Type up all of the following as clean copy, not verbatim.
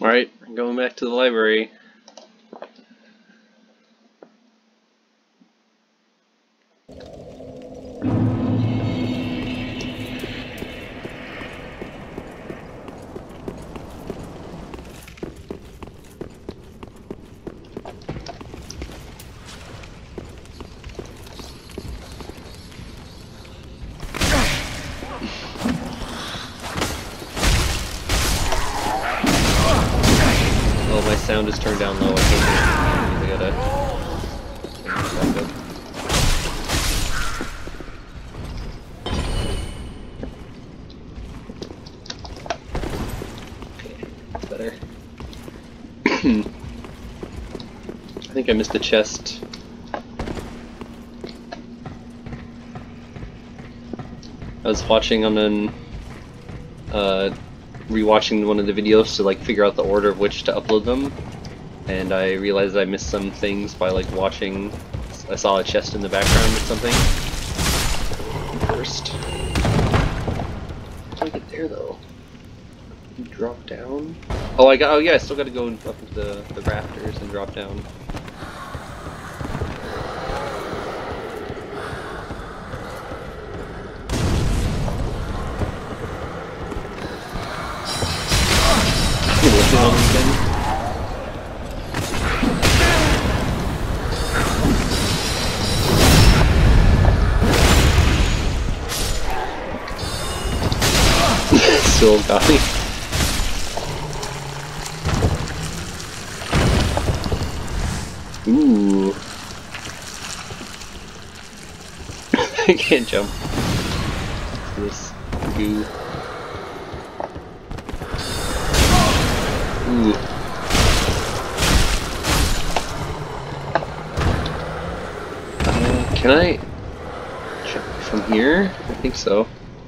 Alright, going back to the library. Oh, my sound is turned down low. I can't hear it. I gotta change it back up. Better. I think I missed a chest. I was watching on an rewatching one of the videos to like figure out the order of which to upload them, and I realized I missed some things by like watching. I saw a chest in the background or something. First, how do I get there though? You drop down? Oh, oh yeah, I still got to go up into the rafters and drop down. Still got me. Ooh. I can't jump. This goo. Ooh. Can I jump from here? I think so.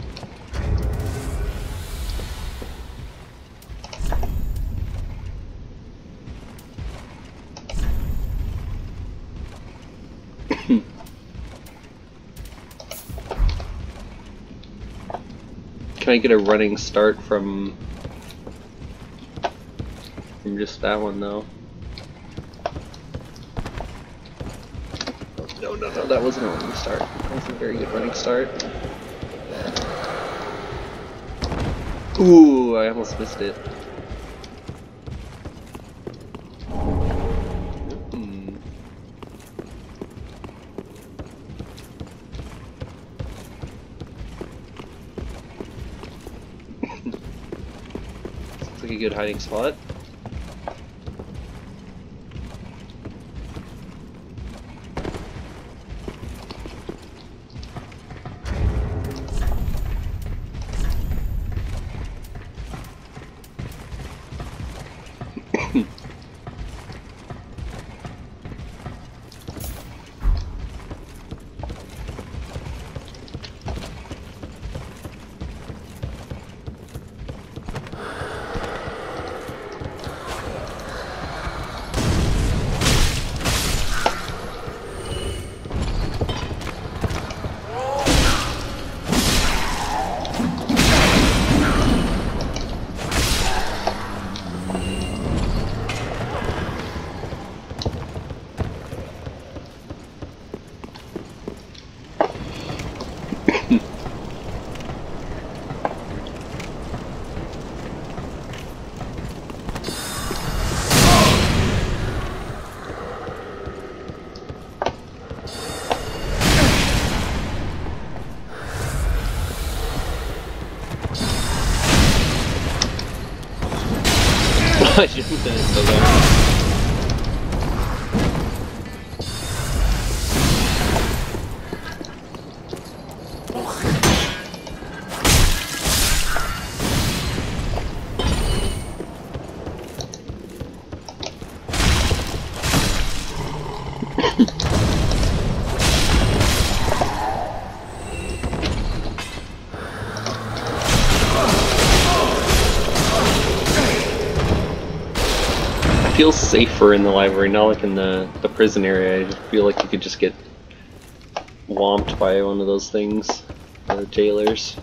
Can I get a running start from just that one though? Oh, no, that wasn't a running start. That wasn't a very good running start. Ooh, I almost missed it. Looks like a good hiding spot. I shouldn't have done it so long. Feels safer in the library, not like in the prison area. I just feel like you could just get whomped by one of those things, the jailers.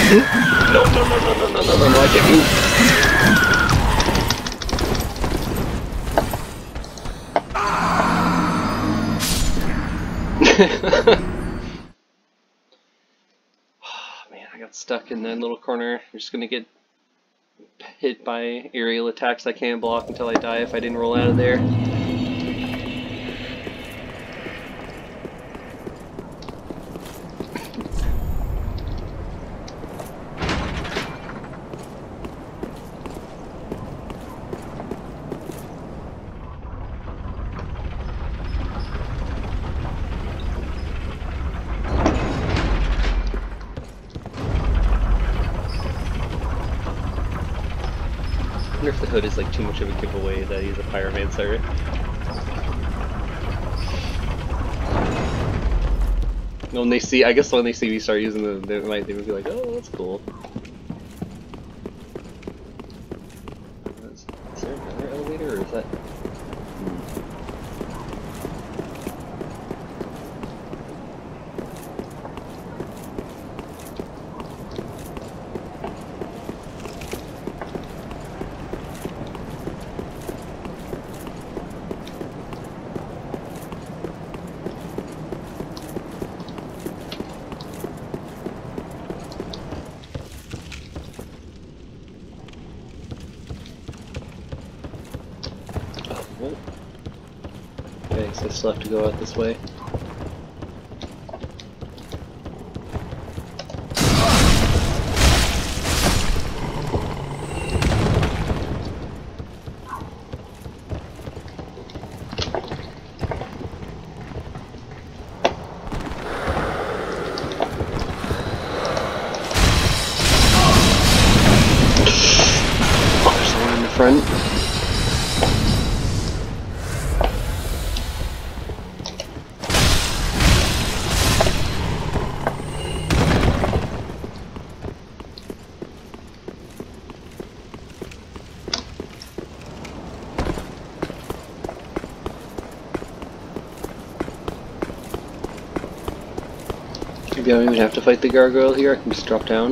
No, no, no, no, no, no, no, no, I can't move. Man, I got stuck in that little corner. I'm just gonna get hit by aerial attacks I can't block until I die if I didn't roll out of there. I wonder if the hood is like too much of a giveaway that he's a pyromancer. When they see, I guess when they see me start using them, they might even be like, "Oh, that's cool." Is there another elevator, or is that? Oh. Okay, so I still have to go out this way. Oh, there's someone in the front. Maybe I don't even have to fight the gargoyle here, I can just drop down.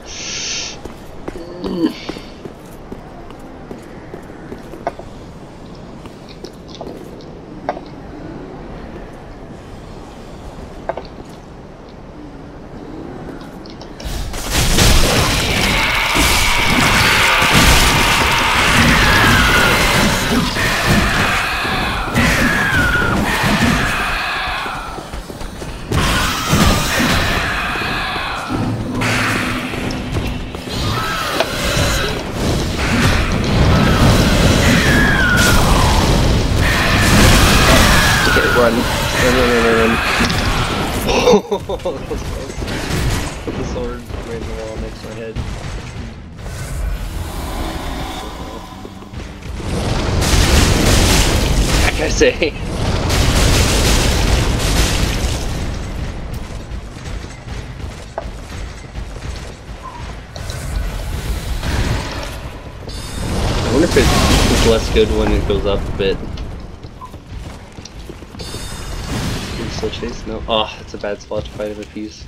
Run. Run, run, run, run, run. Oh, that was close. Put the sword right in the wall next to my head. What can I say? I wonder if it's less good when it goes up a bit. Still chase? No. Oh, it's a bad spot to fight him if he's.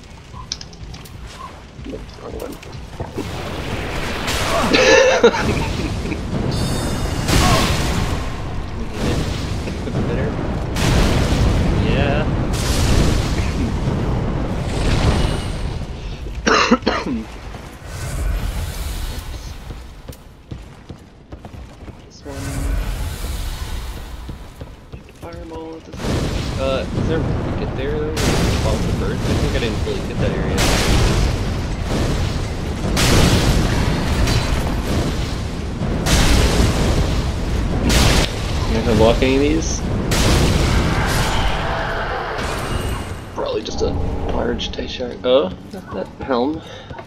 Nope, wrong one. Better. Yeah. This one. Fireball at this one. Is there a get there though? Follow the birds? I think I didn't fully get that area. Am I gonna block any of these? Probably just a large tie shark. Oh, that helm.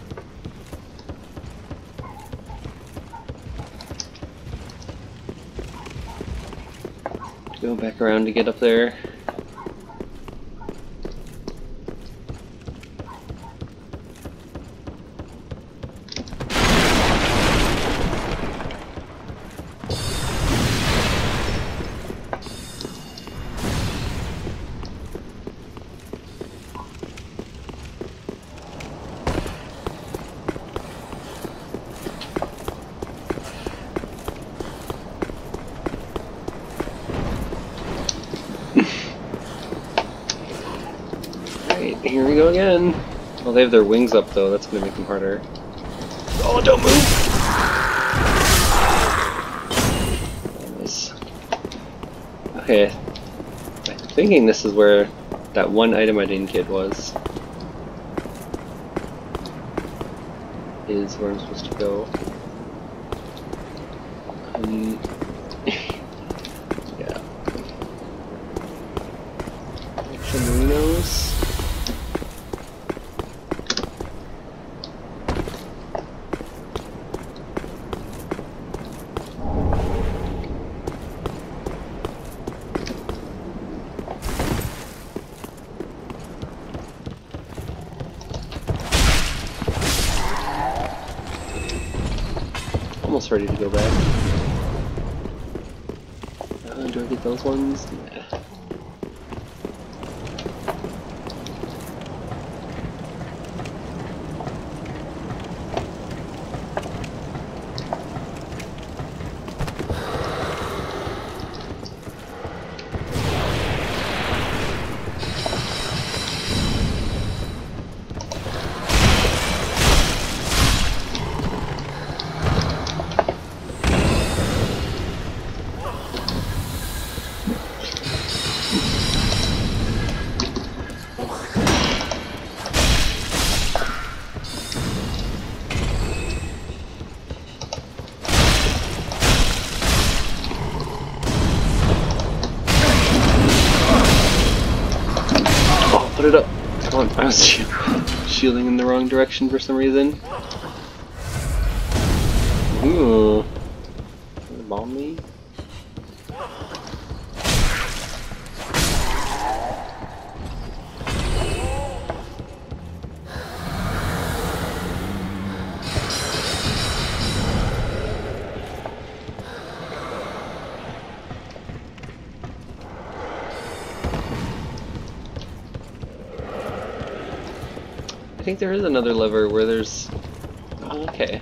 Go back around to get up there. go again. Oh, they have their wings up though. That's gonna make them harder. Oh, don't move! Nice. Okay. I'm thinking this is where that one item I didn't get was. Is where I'm supposed to go. Yeah. Action Merinos. Almost ready to go back. Do I get those ones? Nah. Put it up. Come on, I was shielding in the wrong direction for some reason. Ooh. Bomb me? I think there is another lever where there's... Oh, okay.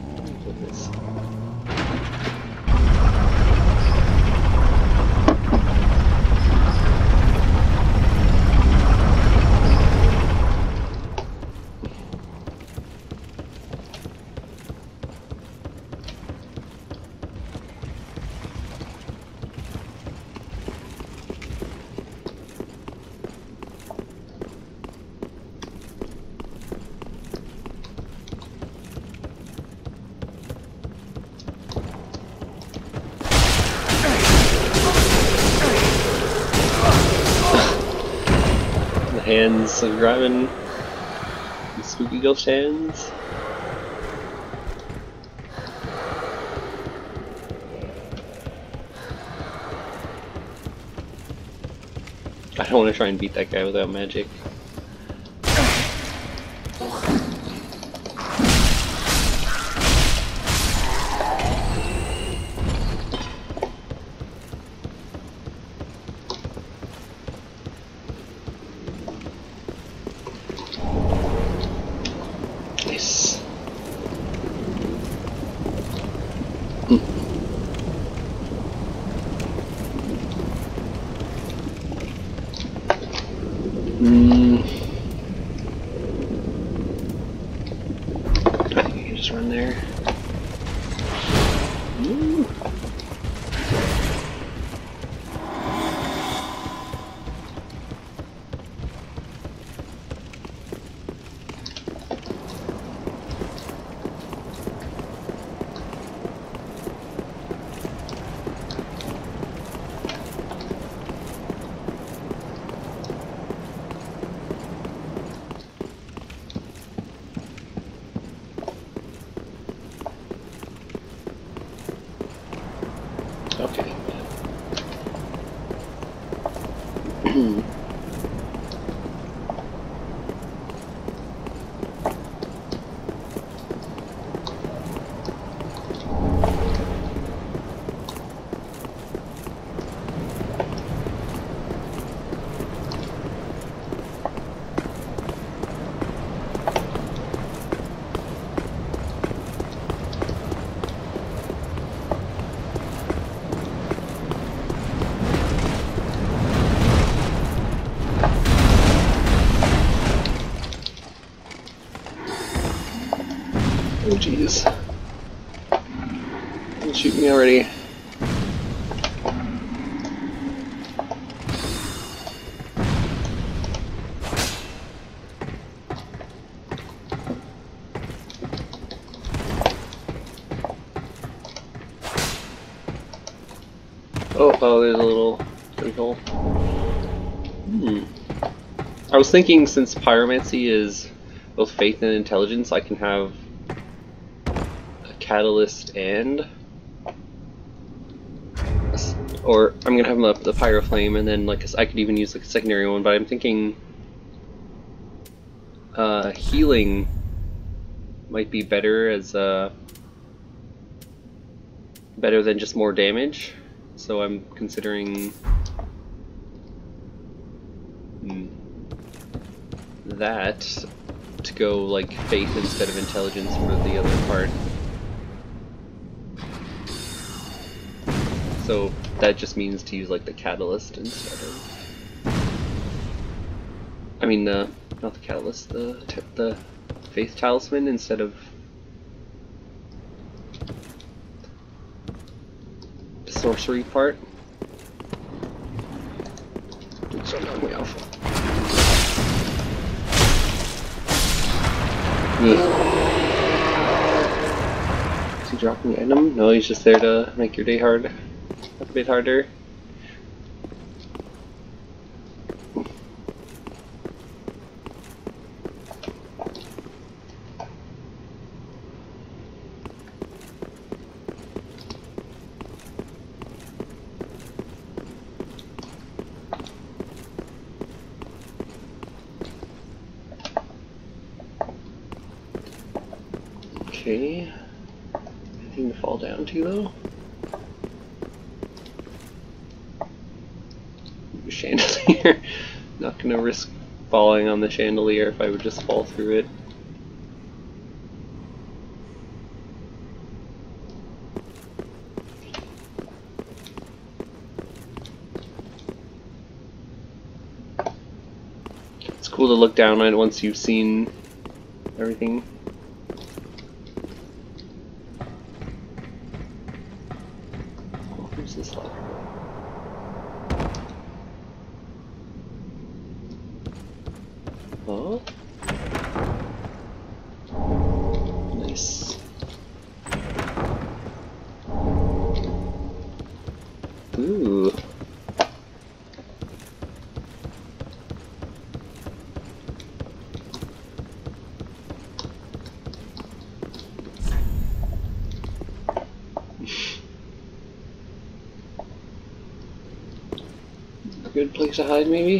Hands of grabbing spooky ghost hands. I don't want to try and beat that guy without magic. I think I can just run there. Ooh. Oh jeez. Don't shoot me already. Oh, there's a little hole. I was thinking, since pyromancy is both faith and intelligence, I can have a catalyst and, or I'm gonna have the pyro flame, and then like I could even use like a secondary one. But I'm thinking healing might be better as better than just more damage. So I'm considering that to go like faith instead of intelligence for the other part. So that just means to use like the catalyst instead of, I mean not the catalyst, the faith talisman instead of the sorcery part. Dude, start knocking me off. Is he dropping the item? No, he's just there to make your day hard. A bit harder. Okay. Anything to fall down to though? Chandelier. Not gonna risk falling on the chandelier if I would just fall through it. It's cool to look down on it once you've seen everything. Oh, who's this like? Oh, nice. Ooh. A good place to hide, maybe?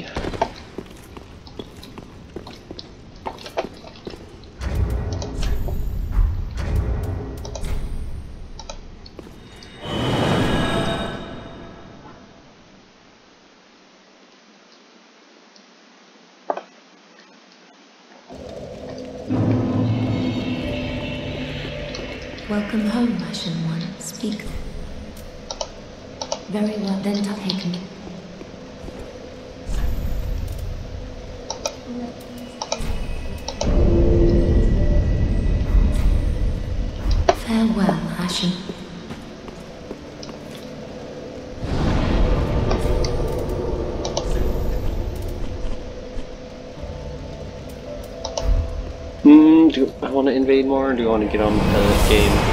Welcome home, Ashen One. Speak. Very well, then take me. Farewell, Ashen. Do I want to invade more, or do I want to get on with the game?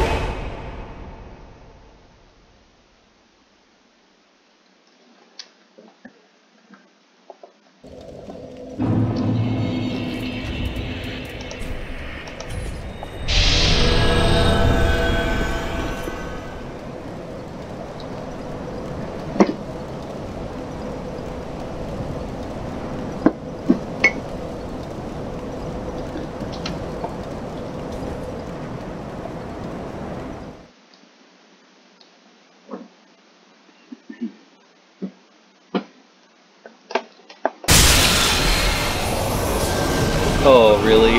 Oh, really?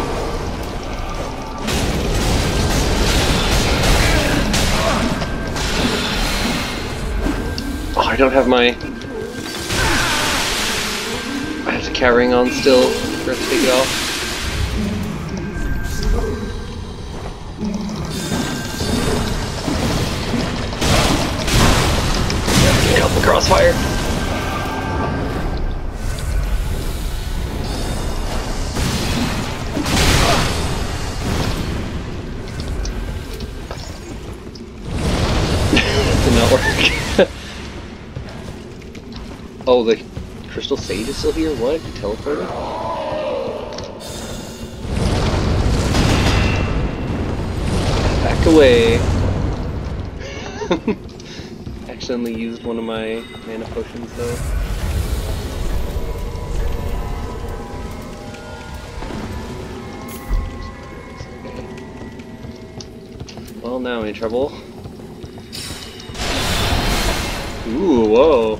Oh, I don't have my... I have the cat ring on still. I have to take it off. Crossfire! Did not work. Oh, the Crystal Sage is still here? What? You teleported? Back away. Accidentally used one of my mana potions though. Okay. Well, now I'm in trouble. Ooh, whoa.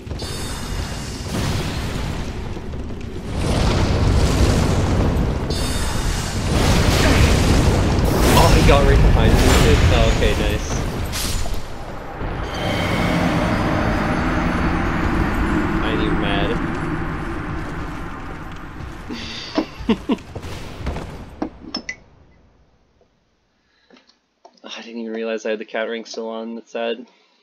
Oh, he got right behind me. Oh, okay, nice. I ain't even mad. I didn't even realize I had the cat ring still on. That's sad.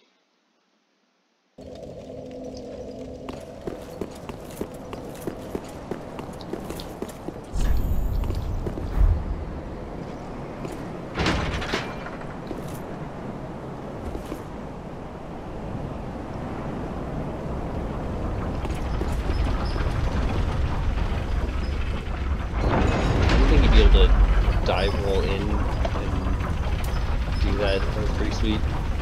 Be able to dive roll in and do that. That was pretty sweet.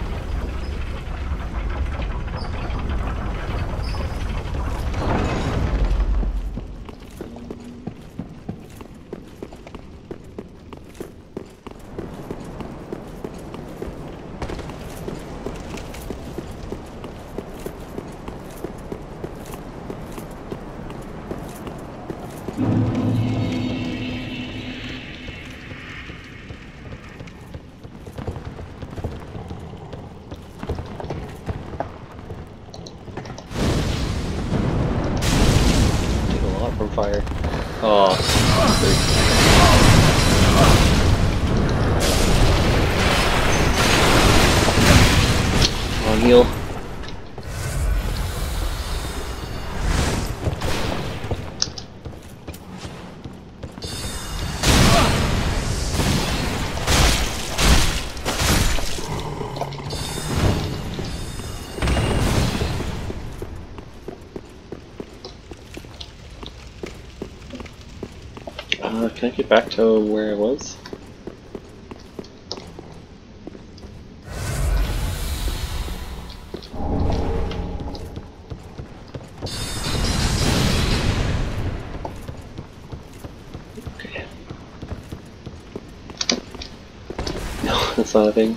From fire. Oh. On heal. Can I get back to where I was? Okay. No, that's not a thing.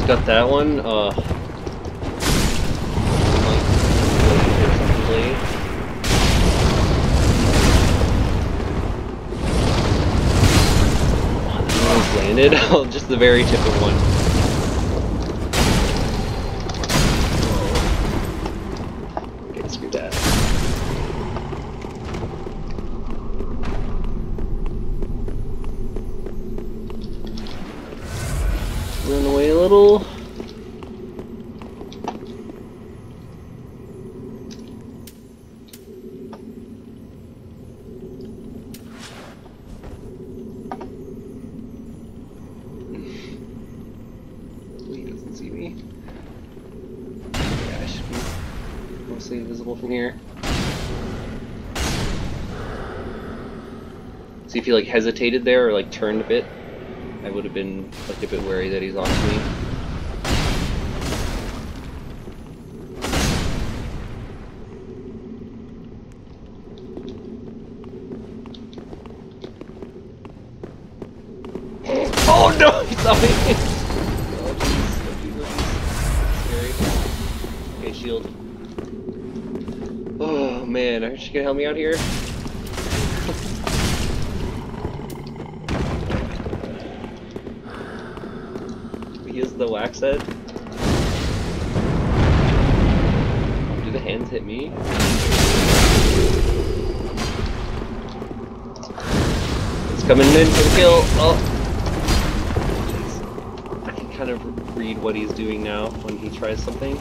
got that one. Landed. Oh, just the very tip of one. Okay, screw that. Run away a little. Invisible from here. So if he like hesitated there or like turned a bit, I would have been like a bit wary that he's on to me. Oh no! He saw me! Oh jeez, scary. Okay, shield. Oh man, are you gonna help me out here? He is the wax head. Do the hands hit me? It's coming in for the kill. Oh, jeez. I can kind of read what he's doing now when he tries something.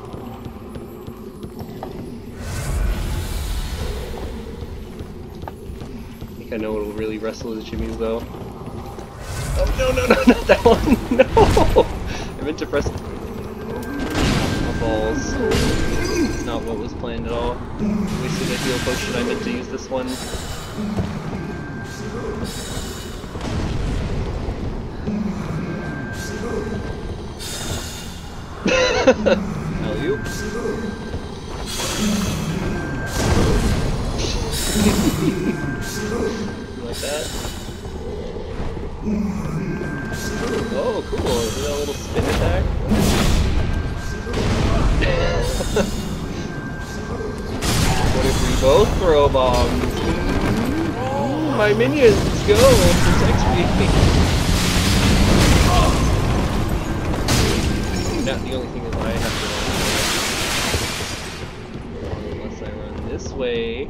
I know it'll really wrestle his jimmies though. Oh no, no, no, not that one! No! I meant to press my balls. It's not what was planned at all. Wasted a heal potion, I meant to use this one. Alley-oop. Like that. Oh, cool. Is that a little spin attack? What if we both throw bombs? My minions, go! Protect me! Now, the only thing is I have to run unless I run this way.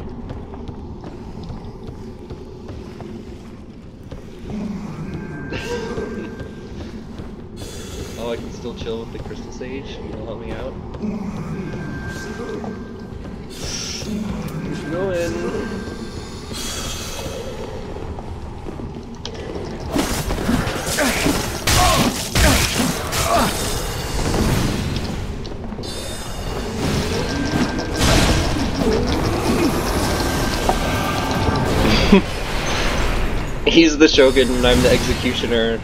Oh, I can still chill with the Crystal Sage. You'll help me out. Keep going. He's the Shogun and I'm the Executioner.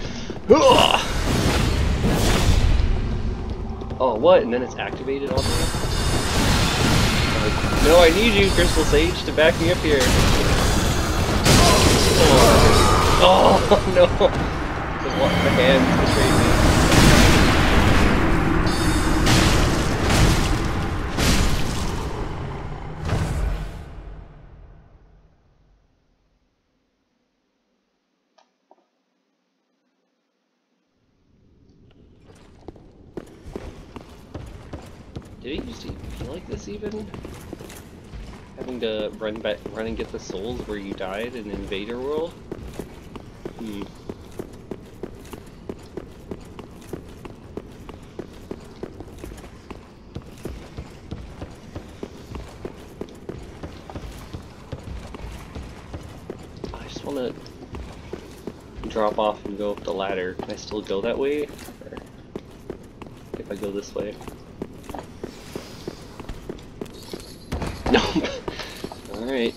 Oh, what? And then it's activated on me? No, I need you, Crystal Sage, to back me up here. Oh, no! The hands betrayed me. Did he used to feel like this even? Having to run and get the souls where you died in Invader World? Hmm. I just want to drop off and go up the ladder. Can I still go that way? Or if I go this way? Nope. Alright.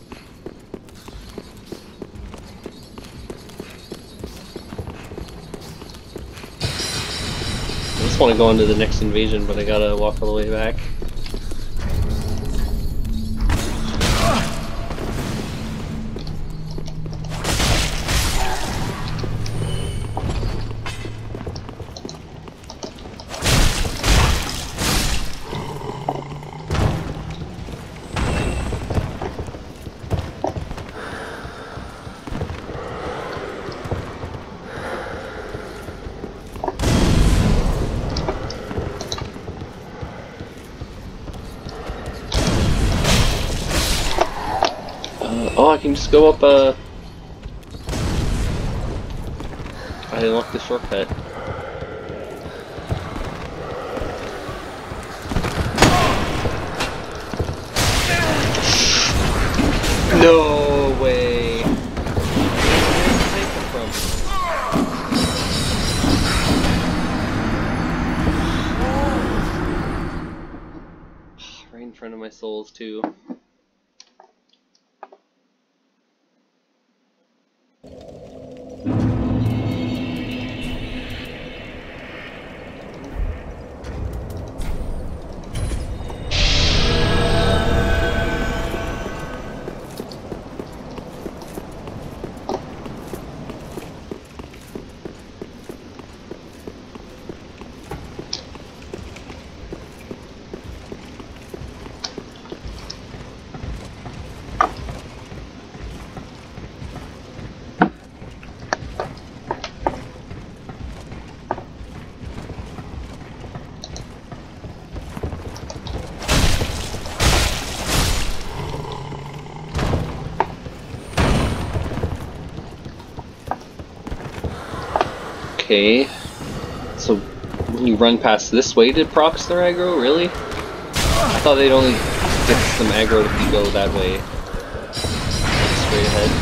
I just want to go on to the next invasion, but I gotta walk all the way back. can just go up, I unlocked the shortcut. No way! Where did the tank come from? Right in front of my souls, too. Okay, so when you run past this way to procs their aggro, really? I thought they'd only get some aggro if you go that way. Straight ahead.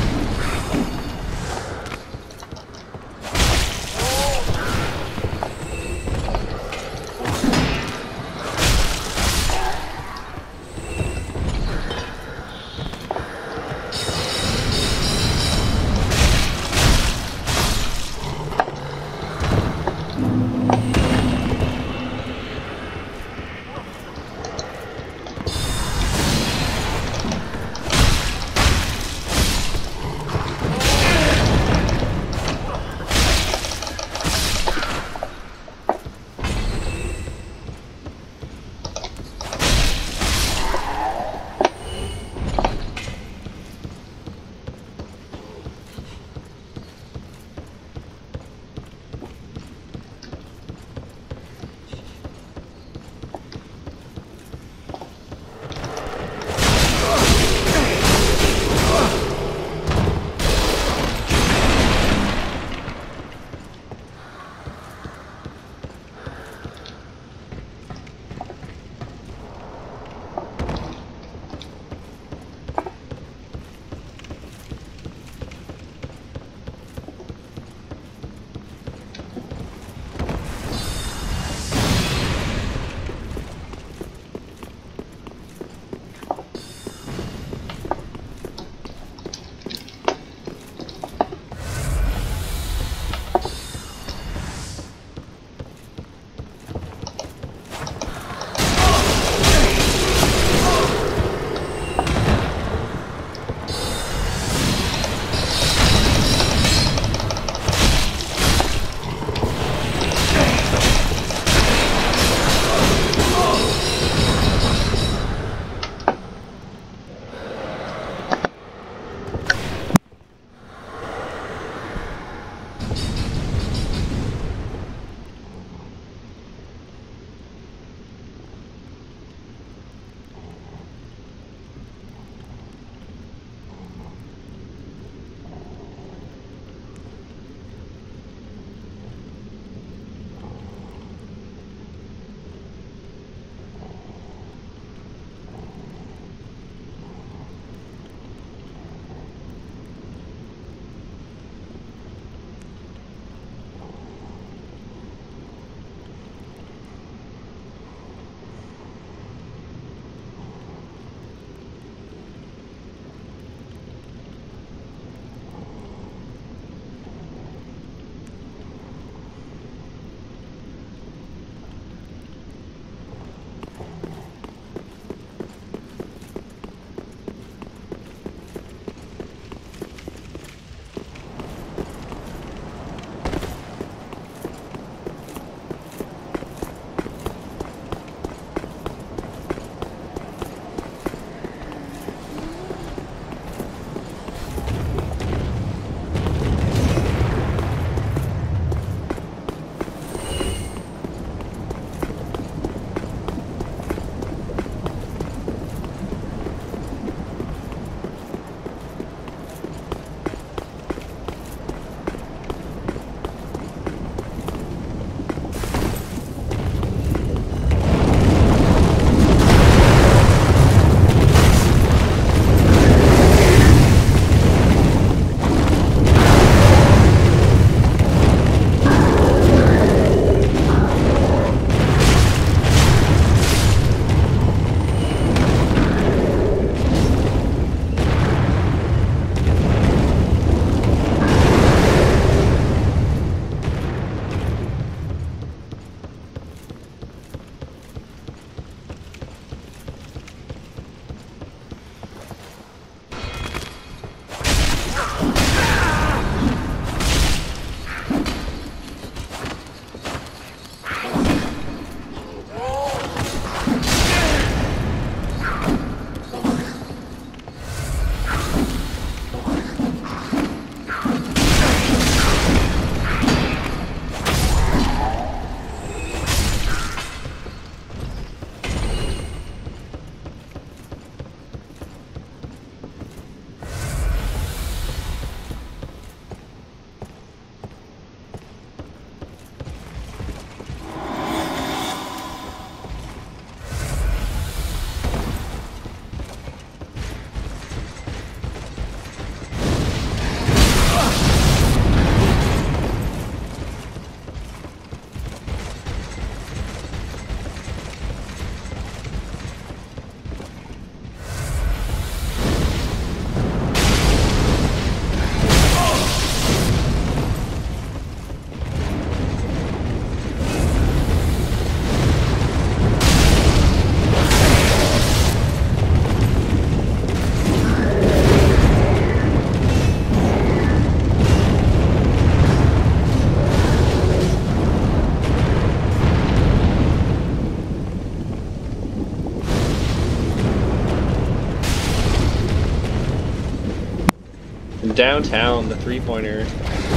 downtown, the three-pointer.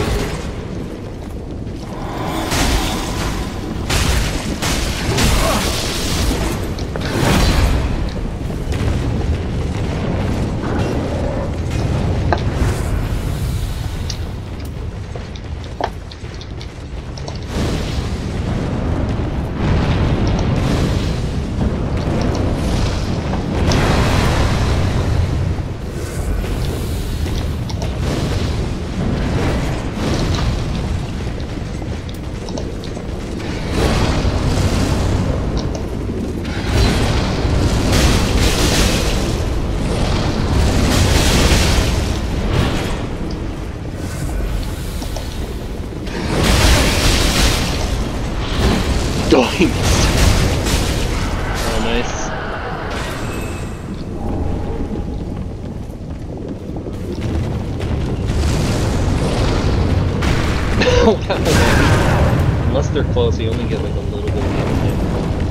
Oh, he missed. Oh, nice. Oh, wow. Unless they're close, you only get like a little bit of damage.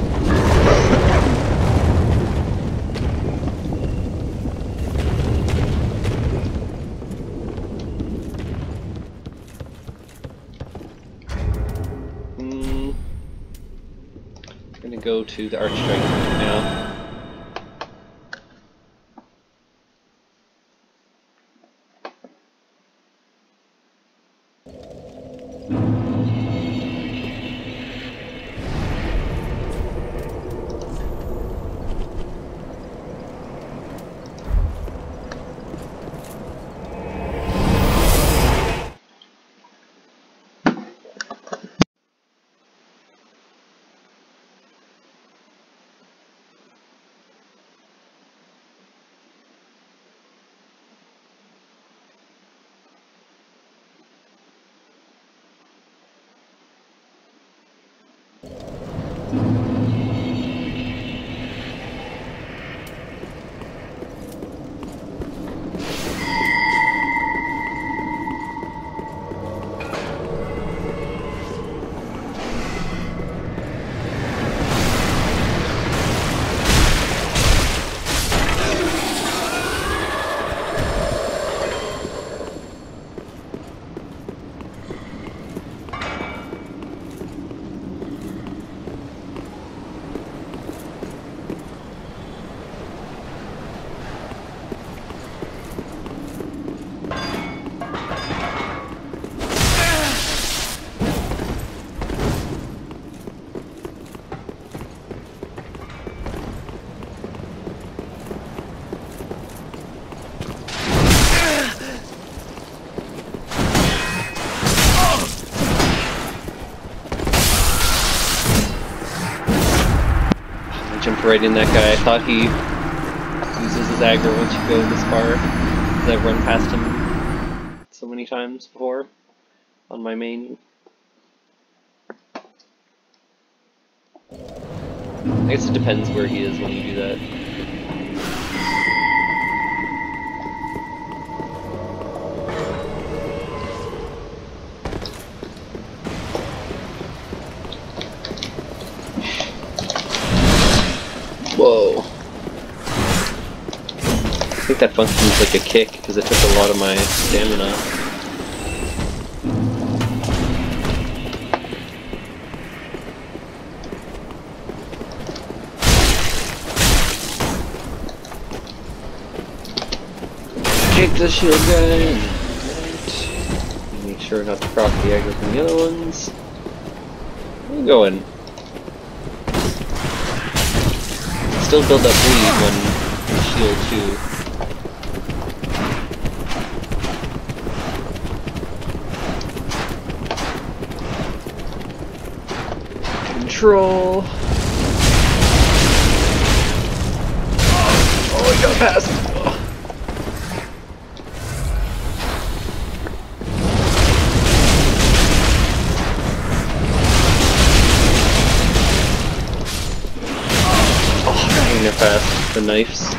I'm gonna go to the Archdragon now. Jumped right in that guy. I thought he uses his aggro once you go this far, because I've run past him so many times before on my main. I guess it depends where he is when you do that. Whoa. I think that functions like a kick because it took a lot of my stamina. Kick the shield guy. Right. Make sure not to proc the aggro from the other ones. Where are you going? Still build up bleed when the shield too. Control. Oh, I got past. Past the knives.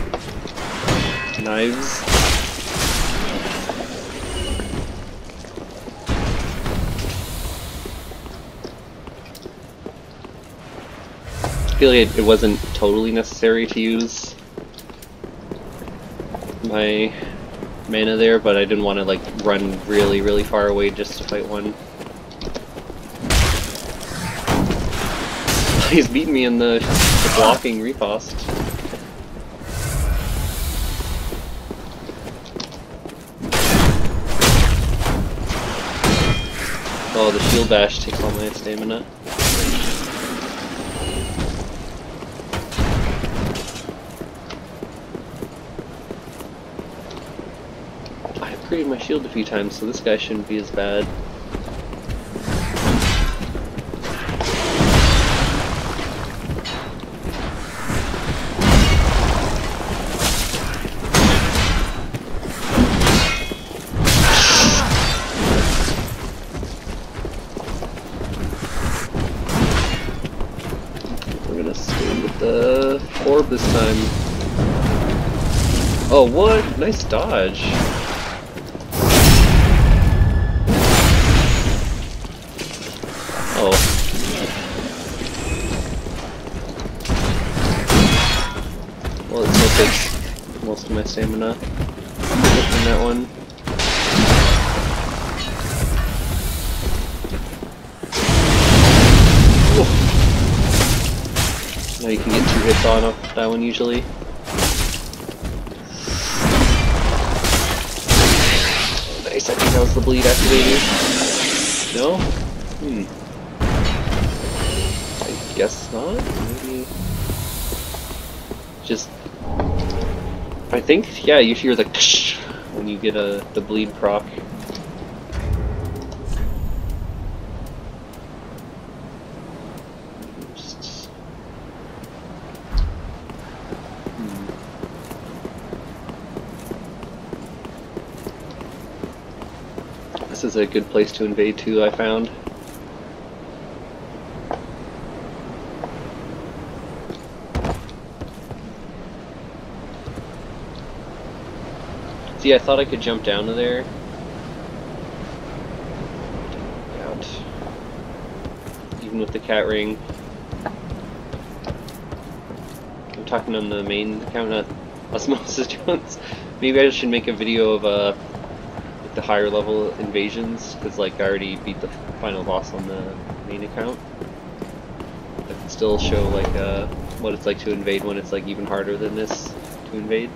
I feel like it wasn't totally necessary to use my mana there, but I didn't want to like run really, really far away just to fight one. He's beating me in the blocking riposte. Oh, the shield bash takes all my stamina. I upgraded my shield a few times, so this guy shouldn't be as bad. The orb this time. Oh, what? Nice dodge. Oh. Well, it still takes most of my stamina from that one. Now you can get 2 hits on that one usually. Oh, nice, I think that was the bleed activated. No? I guess not? Maybe... Just... I think, yeah, you hear the ksh when you get the bleed proc. This is a good place to invade too, I found. See, I thought I could jump down to there. Out. Even with the cat ring. I'm talking on the main account, not Osmosis Jones. Maybe I should make a video of the higher level invasions, because like I already beat the final boss on the main account. I can still show like what it's like to invade when it's like even harder than this to invade.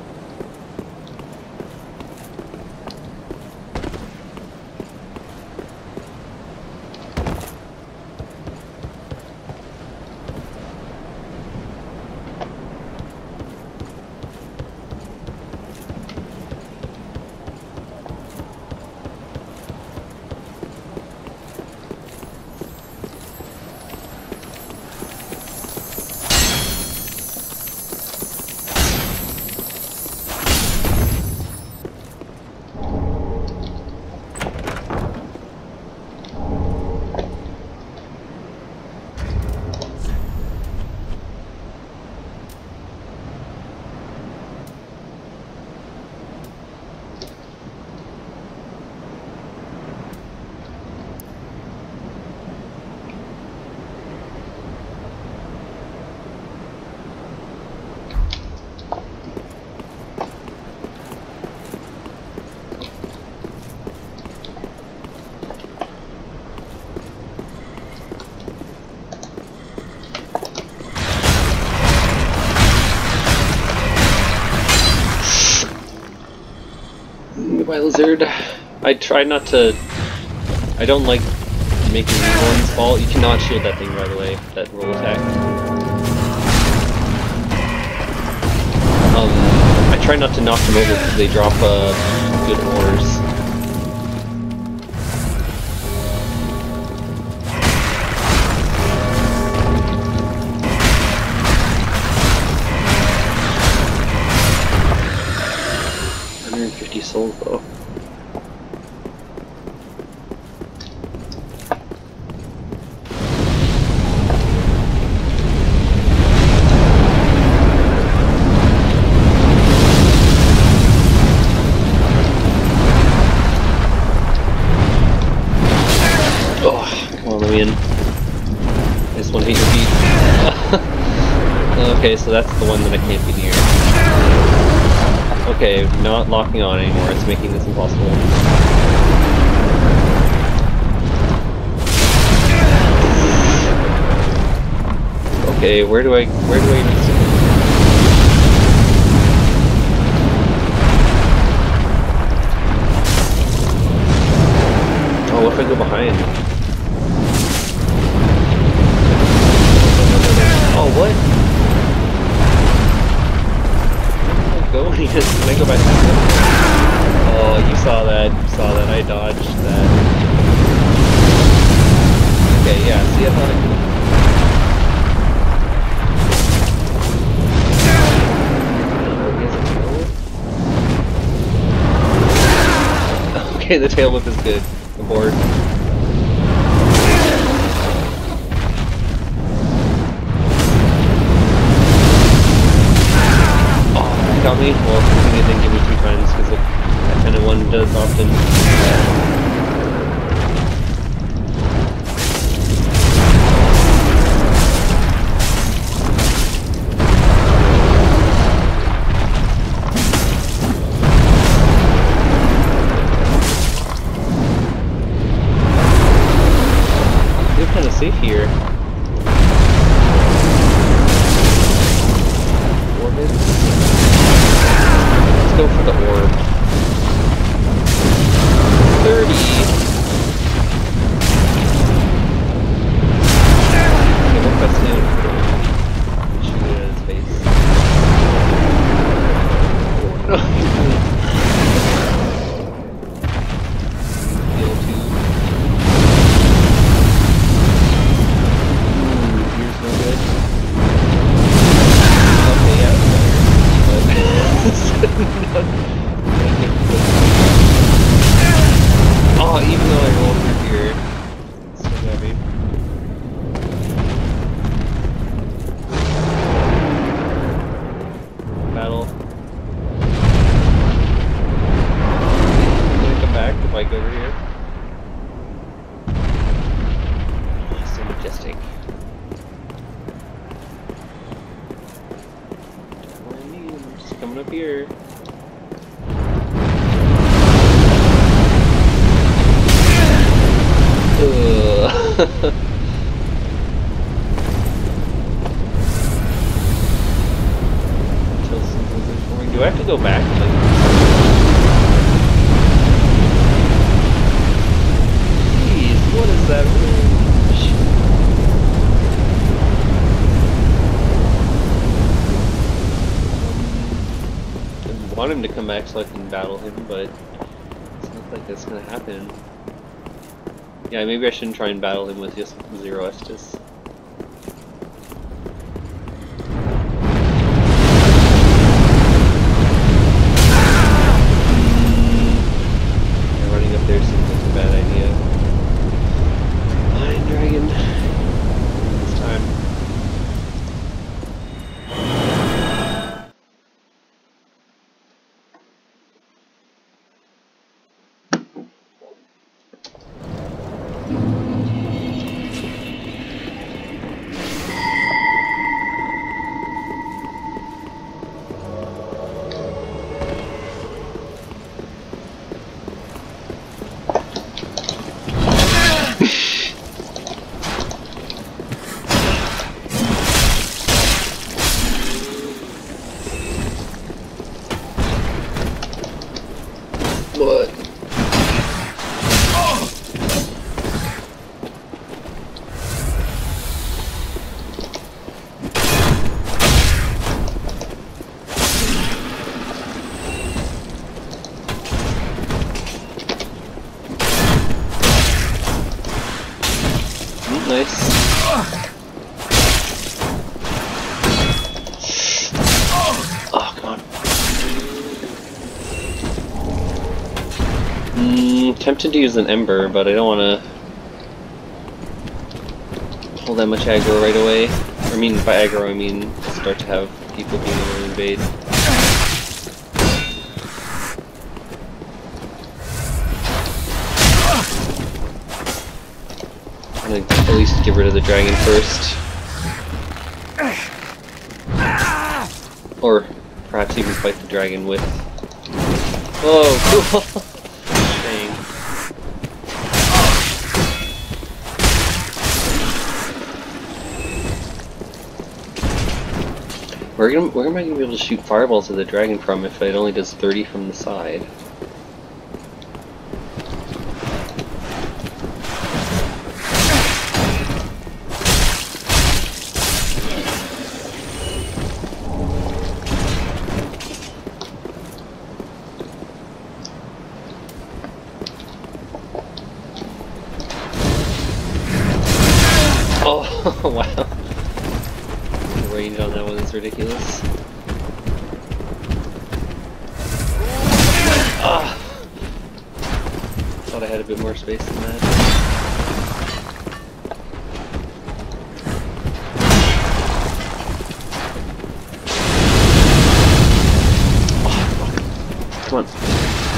Goodbye, lizard. I try not to... I don't like making ones fall. You cannot shield that thing, by the way, that roll attack. I try not to knock them over because they drop good ores. Souls though. Oh, come on, let me in. I just want to hit your feet. Okay, so that's the one that I can't be near. Okay, not locking on anymore. It's making this impossible. Okay, where do I Oh, what if I go behind? Oh, what? Where am I going? Can I go back? Oh, you saw that. You saw that. I dodged that. Okay, yeah. See, I thought I could. Okay, the tail whip is good. I'm bored. Oh, that got me? Well, he didn't give me 2 times because that kind of one does often. Kind of safe here. Orbit. Let's go for the orb. 30. Okay, what press him? Shoot it at his face. Oh no! Oh, even though I rolled through here, it's so heavy. Battle. Can I come back if I go over here? Oh, so majestic. What I mean, I'm just coming up here. Do I have to go back? Jeez, what is that range? I want him to come back so I can battle him, but it's not like that's gonna happen. Yeah, maybe I shouldn't try and battle him with just Zero Estus. Yeah, running up there seems like a bad idea. Iron Dragon. This time. What? Nice. Oh, come on. Tempted to use an Ember, but I don't want to pull that much aggro right away. I mean, by aggro, I mean start to have people being able to invade. I'm gonna at least get rid of the dragon first. Or perhaps even fight the dragon with Whoa, cool. Dang. Where am I gonna be able to shoot fireballs at the dragon from if it only does 30 from the side? Oh, wow. The range on that one is ridiculous. Ah! Thought I had a bit more space than that. Oh, fuck. Come on.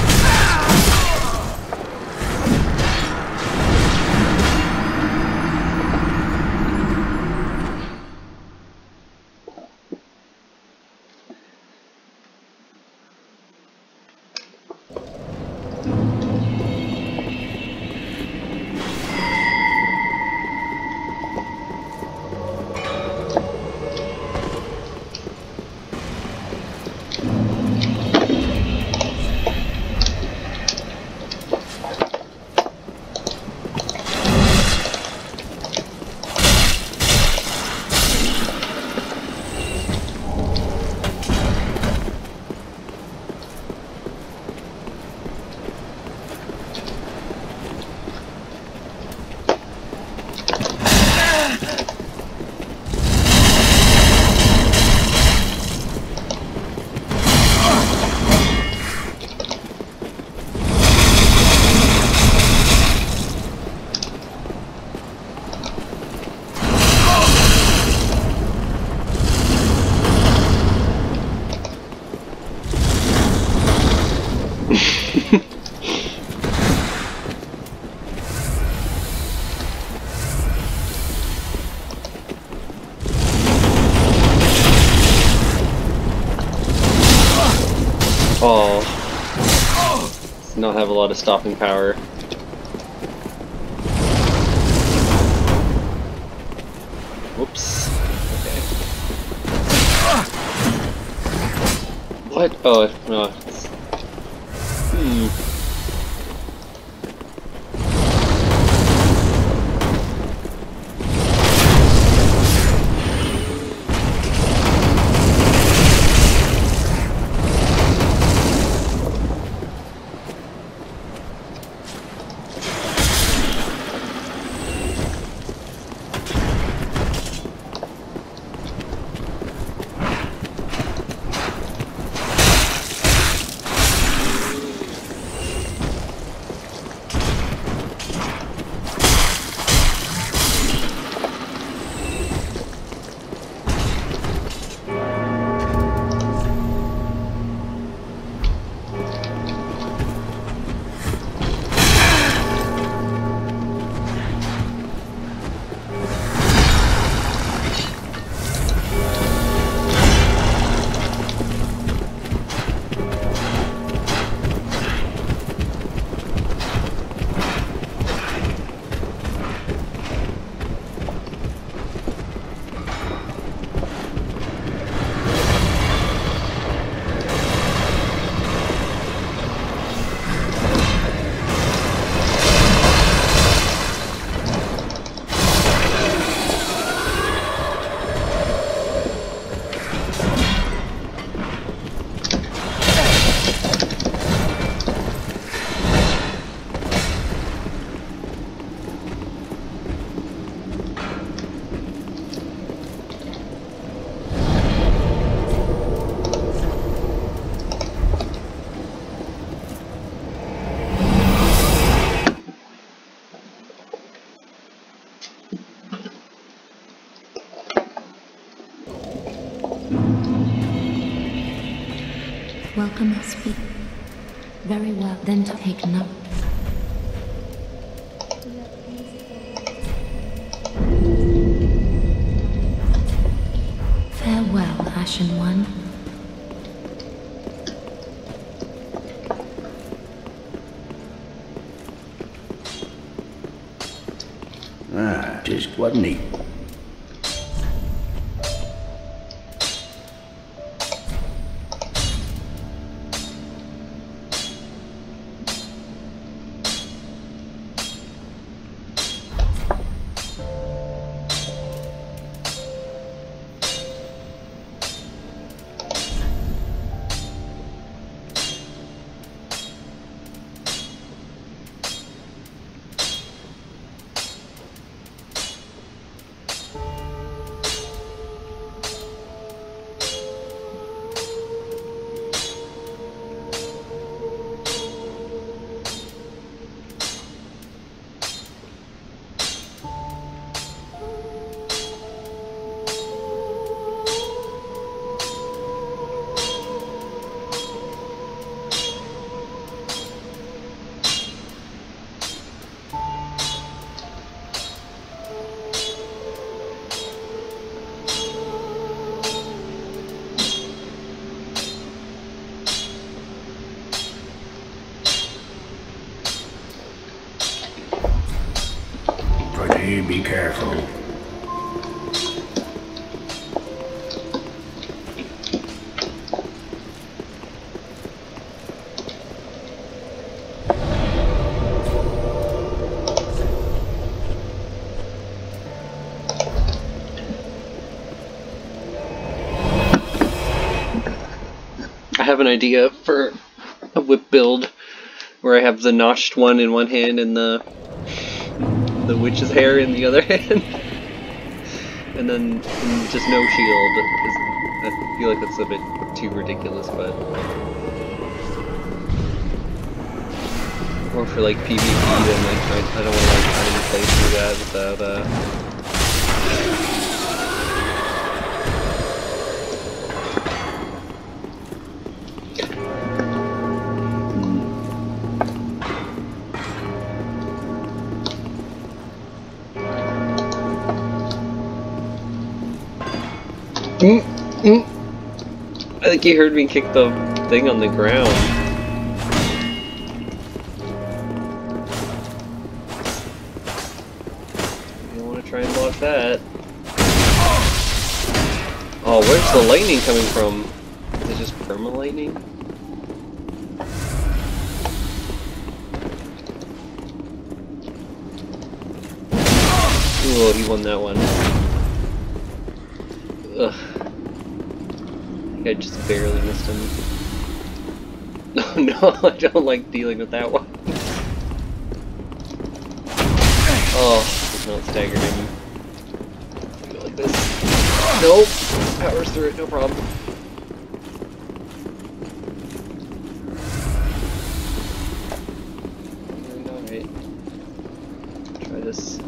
Oh. Does not have a lot of stopping power. Whoops. Okay. What? Oh, no. Welcome, speak. Very well, then take note. Farewell, Ashen One. Ah, just wasn't he? Hey, be careful. I have an idea for a whip build where I have the notched one in one hand and the witch's hair in the other hand, and then just no shield. I feel like that's a bit too ridiculous, but or for like PvP, then like I don't want to like try to play through that without I think you heard me kick the thing on the ground. You don't want to try and block that. Oh, where's the lightning coming from? Is it just perma-lightning? Ooh, he won that one. Ugh. I just barely missed him. Oh no, I don't like dealing with that one. Oh, does not stagger him. Go like this. Nope. Powers through it, no problem. Alright. Try this.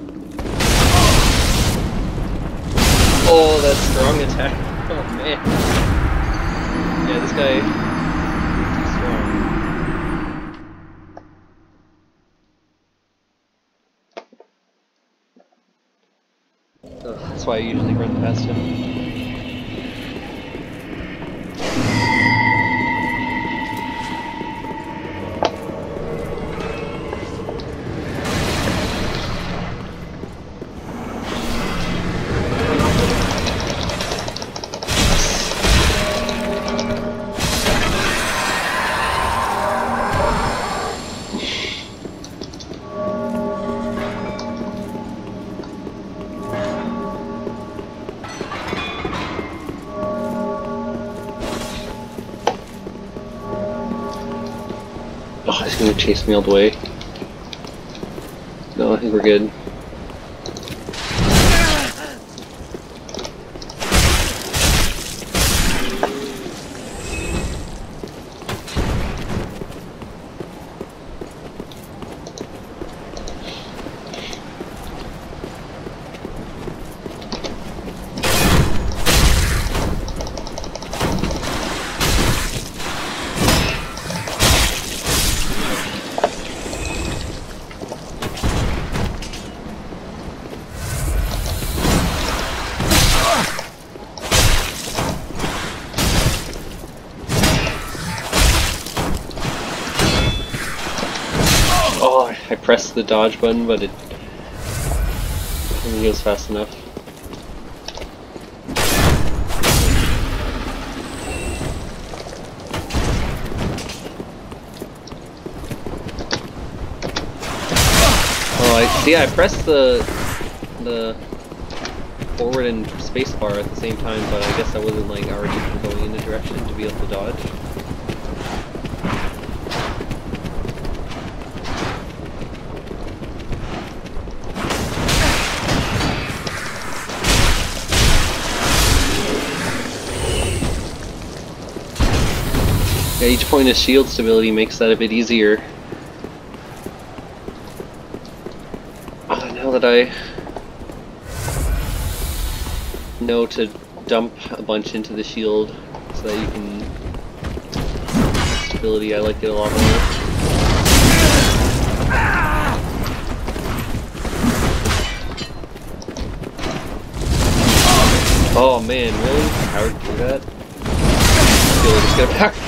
Oh, that strong attack. Oh man. Yeah, this guy is too strong. Ugh, that's why I usually run past him. Oh, he's gonna chase me all the way. No, I think we're good. I pressed the dodge button, but it think he was fast enough. Oh, I see. I pressed the forward and spacebar at the same time, but I guess I wasn't like already going in the direction to be able to dodge. Yeah, each point of shield stability makes that a bit easier. Now that I know to dump a bunch into the shield so that you can stability, I like it a lot more. Oh man, really? How would you do that? Really just get back.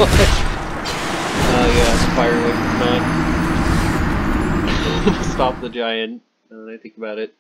Oh yeah, fire away from that. Stop the giant. Now that I think about it.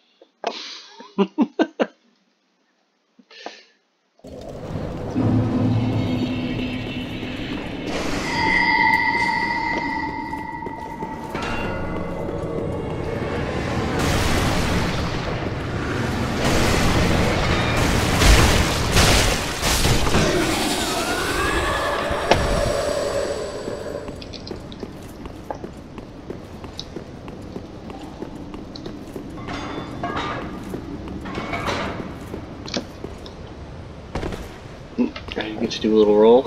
I get to do a little roll.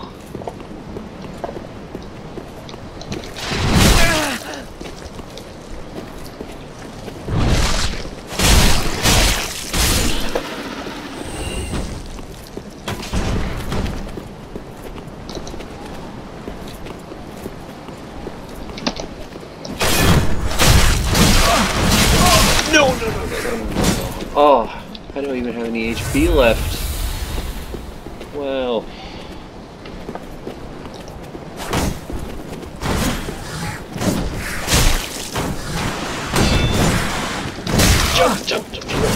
No. Oh, I don't even have any HP left. Well, jump.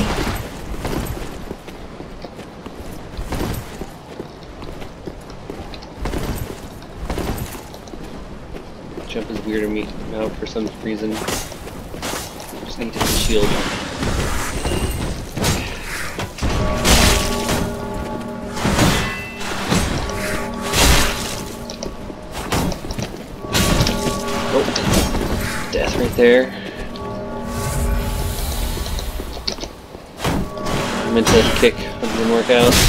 Jump is weirding me out for some reason. Just need to shield. Death right there. I meant to kick, but it didn't work out.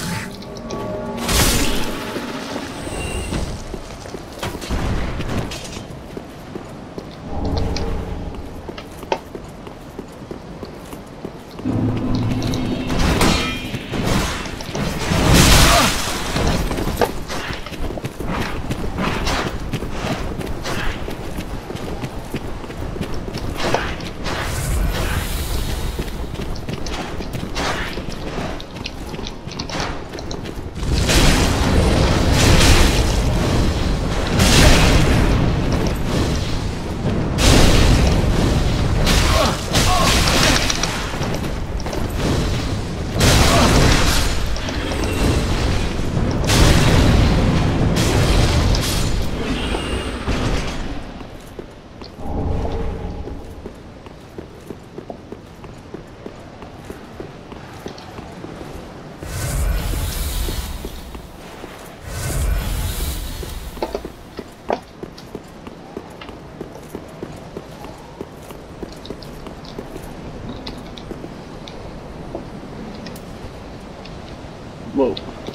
Whoa.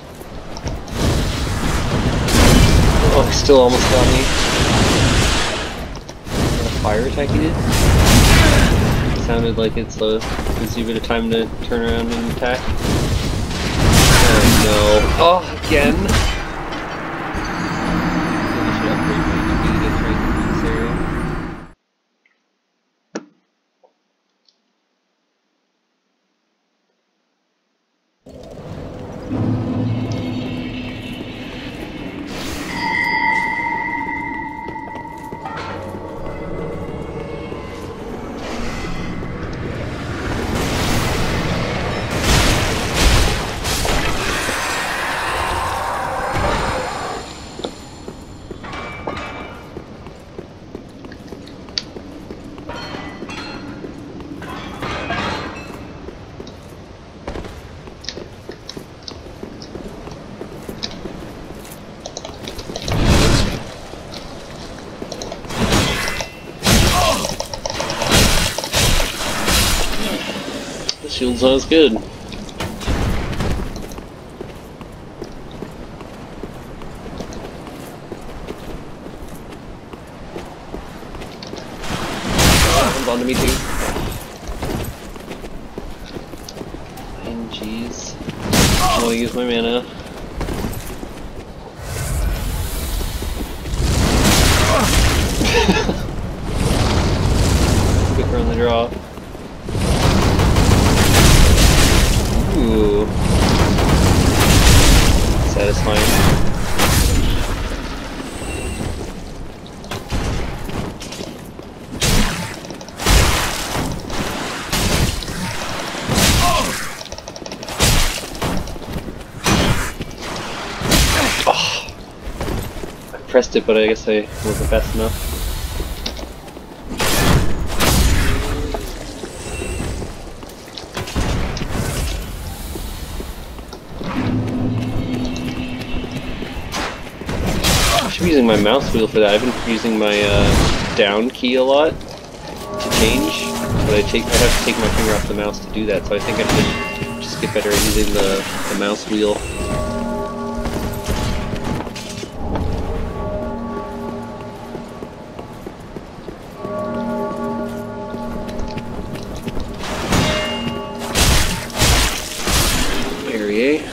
Oh, he still almost got me. Is that a fire attack he did? It sounded like it's gives you a bit of time to turn around and attack. Oh no. Oh, again? Maybe I should upgrade my HP to get straight into this area. Shield's not as good. Comes onto me too. And jeez. I want to use my mana. Quicker on the draw. Ooh. Satisfying. Oh. I pressed it, but I guess I wasn't fast enough. I'm using my mouse wheel for that. I've been using my down key a lot to change, but I have to take my finger off the mouse to do that, so I think I should just get better at using the mouse wheel. Area.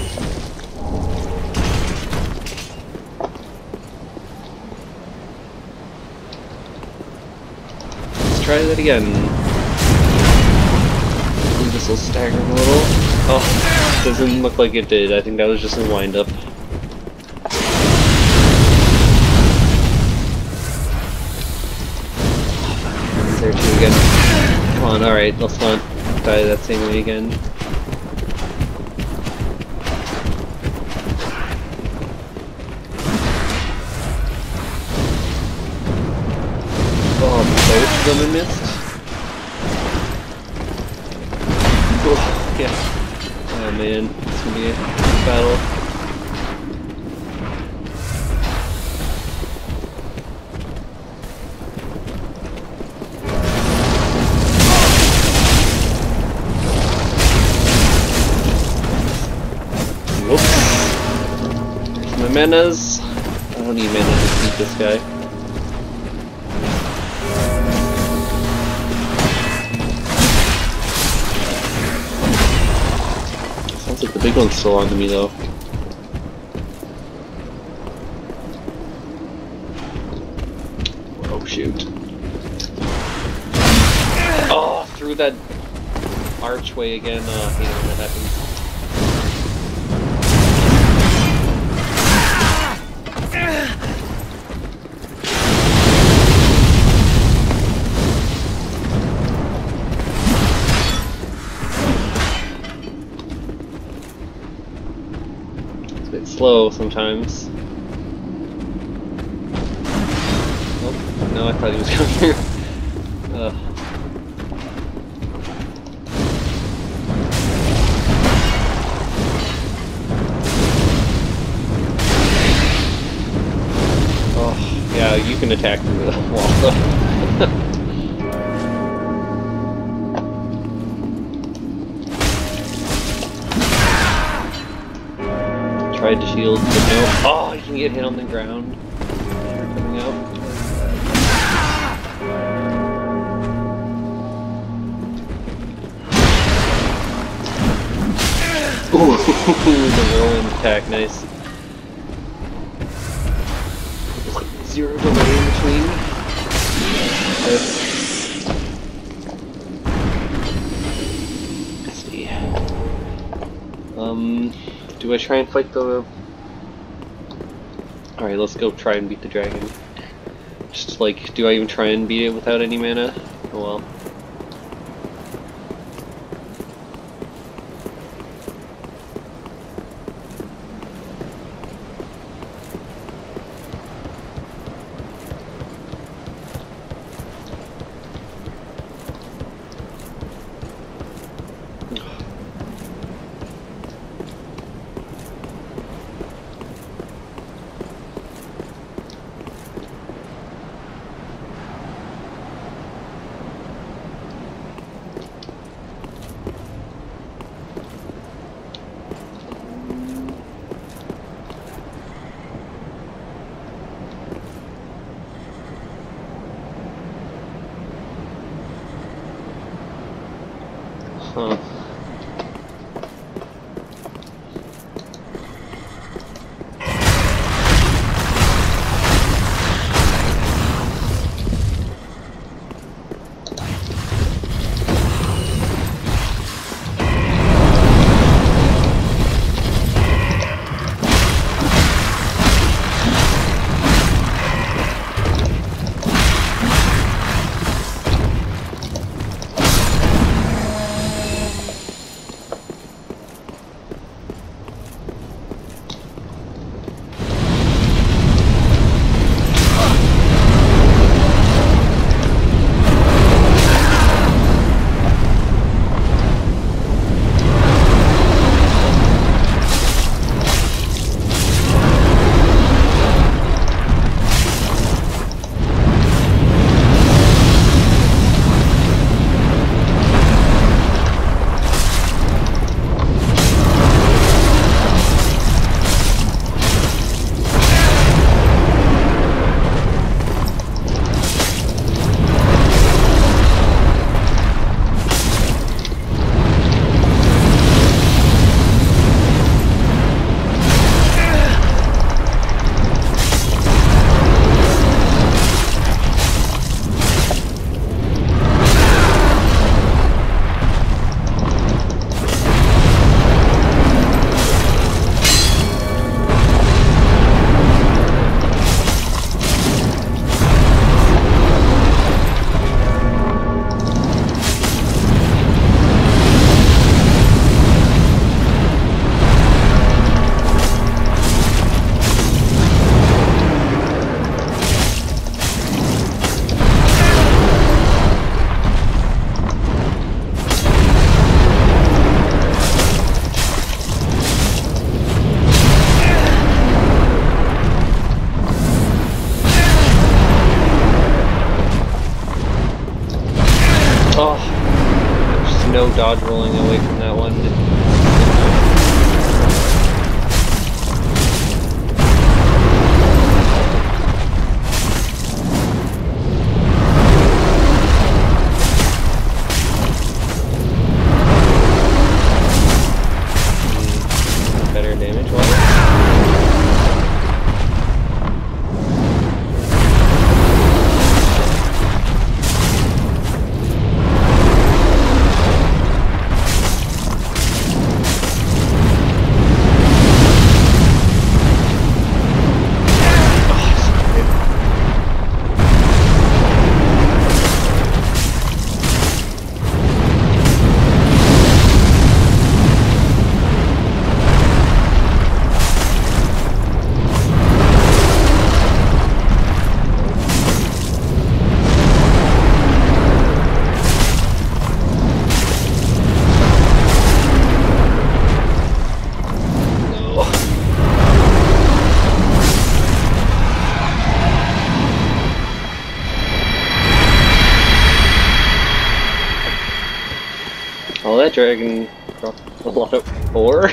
Try that again. Maybe this will stagger him a little. Oh, doesn't look like it did. I think that was just a wind-up. There too again. Come on, alright, let's not die that same way again. Both of them missed. Oh, yeah. Oh man, it's gonna be a battle. Whoops. There's my manas. I don't need mana to beat this guy. Sounds like the big one's still on to me though. Oh shoot. Oh, through that archway again. I hate it when that happens. It's a bit slow sometimes. Oh, no, I thought he was coming here. Oh, yeah, you can attack through the wall though. Tried to shield, but no. Oh, you can get hit on the ground. They're coming out. Ooh, the whirlwind attack, nice. Zero delay in between. Let's see. Do I try and fight the... Alright, let's go try and beat the dragon. Just like, do I even try and beat it without any mana? Oh well. Huh. Oh, there's no dodge rolling away from that one. Better damage wise. Oh, that dragon dropped a lot of ore.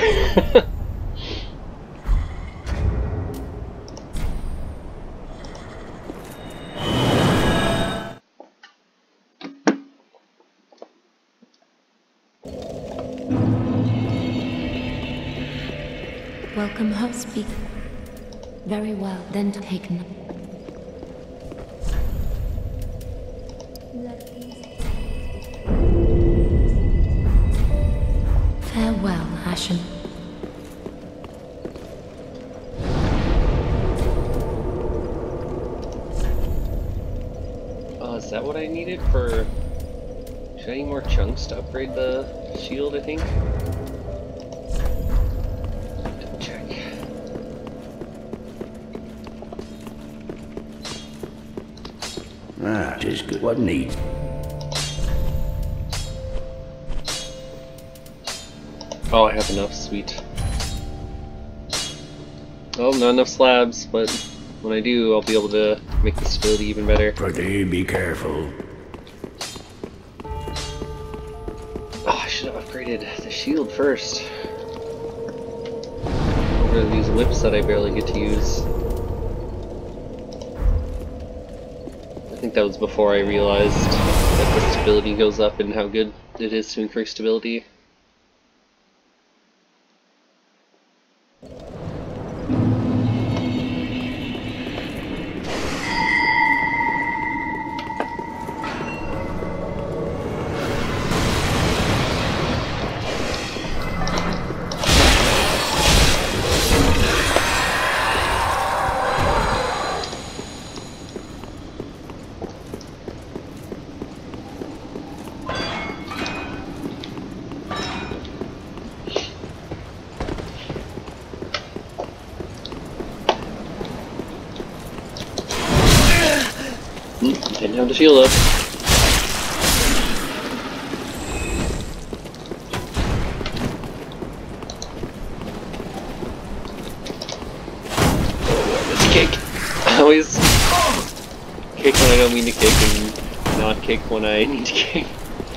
Welcome, host speaker. Very well, then take note. Farewell, Ashen. Is that what I needed for... Should I need more chunks to upgrade the shield, I think? Double check. Ah, just good. What neat. Oh, I have enough, sweet. Oh, not enough slabs, but when I do, I'll be able to make the stability even better. Pretty, be careful. Oh, I should have upgraded the shield first. Over these whips that I barely get to use. I think think that was before I realized that the stability goes up and how good it is to increase stability. Didn't have the shield up. Let's kick. I always kick when I don't mean to kick and not kick when I need to kick.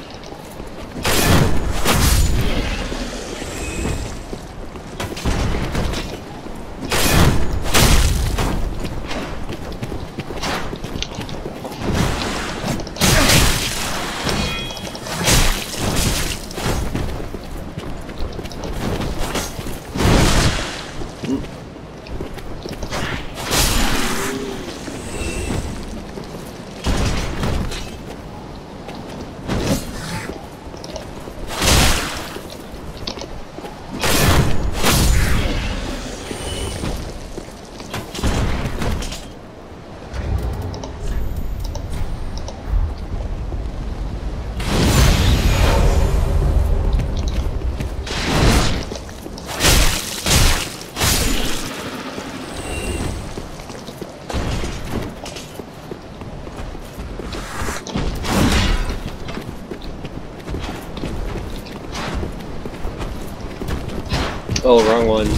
Oh, wrong one.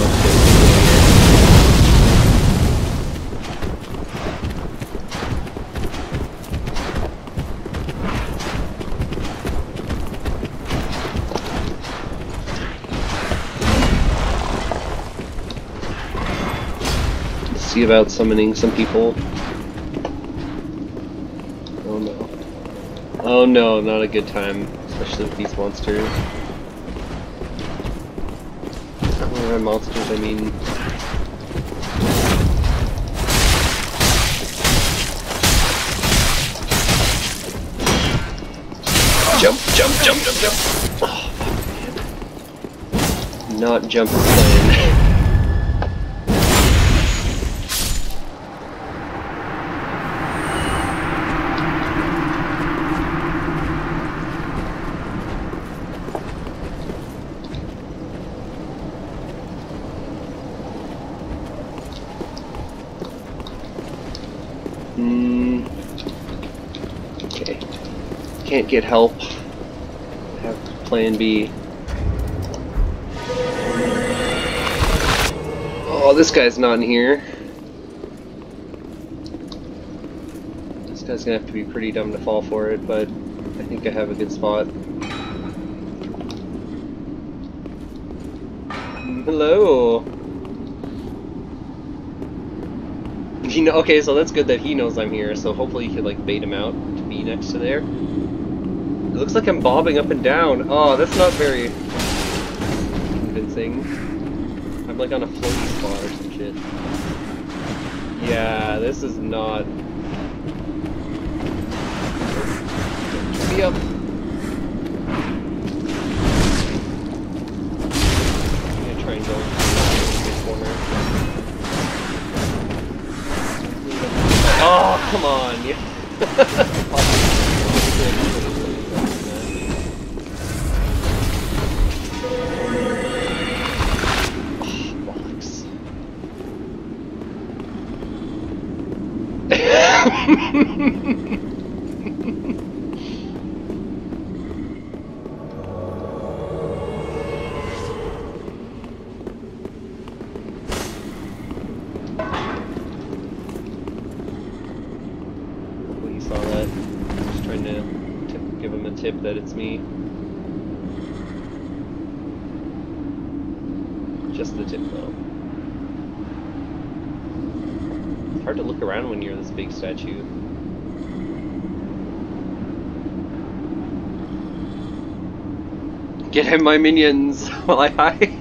Let's see about summoning some people. Oh no. Oh no, not a good time, especially with these monsters. Monsters, I mean. Jump, jump, jump, jump, jump! Oh, fuck, man. Not jump playing. Okay. Can't get help. Have plan B. Oh, this guy's not in here. This guy's gonna have to be pretty dumb to fall for it, but I think I have a good spot. Hello. Okay, so that's good that he knows I'm here, so hopefully you could like bait him out to be next to there. It looks like I'm bobbing up and down. Oh, that's not very convincing. I'm like on a floaty spot or some shit. Yeah, this is not... Get me up! I'm gonna try and go into this corner. Oh, come on! Yeah. Bollocks. Saw that. Just trying to give him a tip that it's me. Just the tip though. It's hard to look around when you're this big statue. Get him, my minions, while I hide.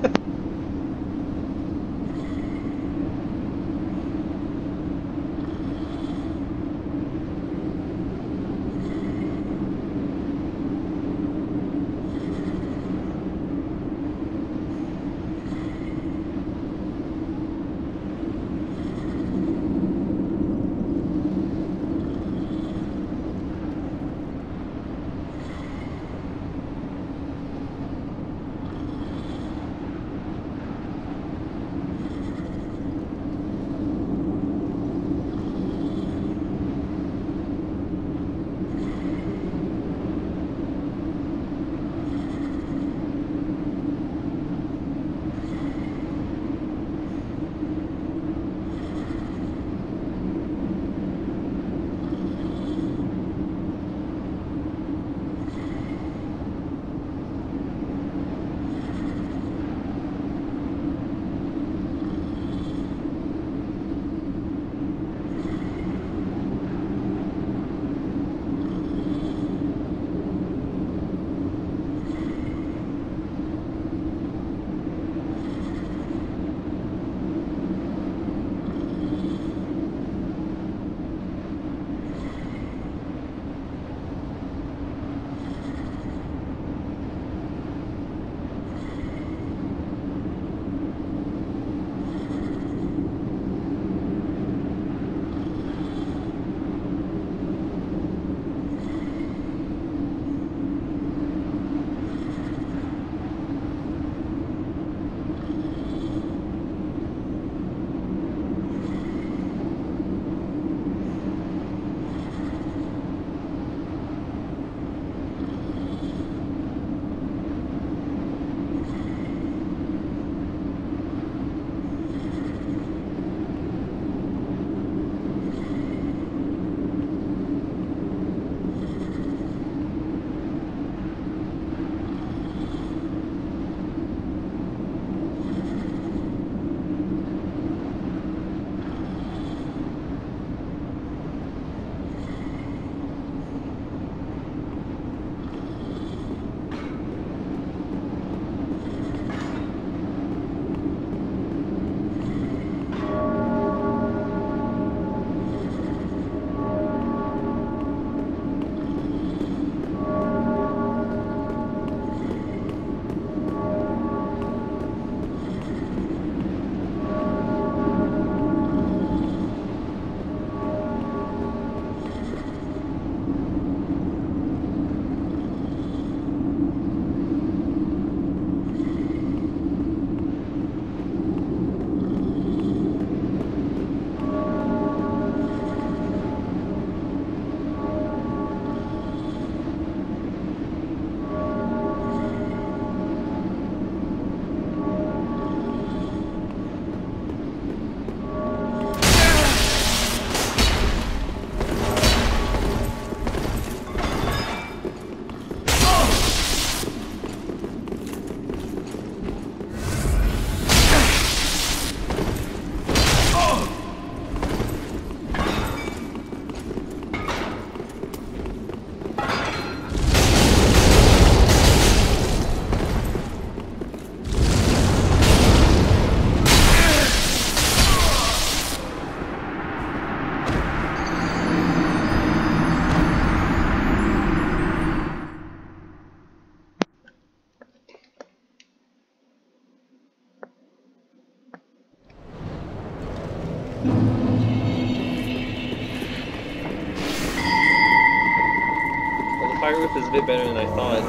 Fire Whip is a bit better than I thought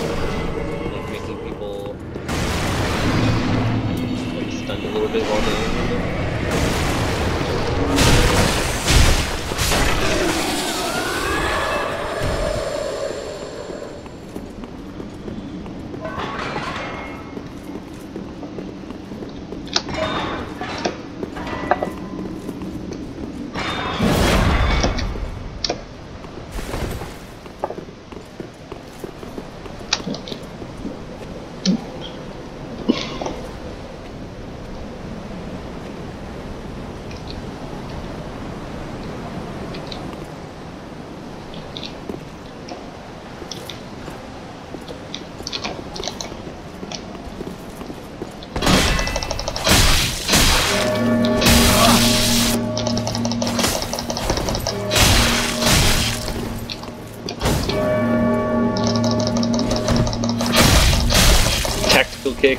for like making people like stunned a little bit while they kick.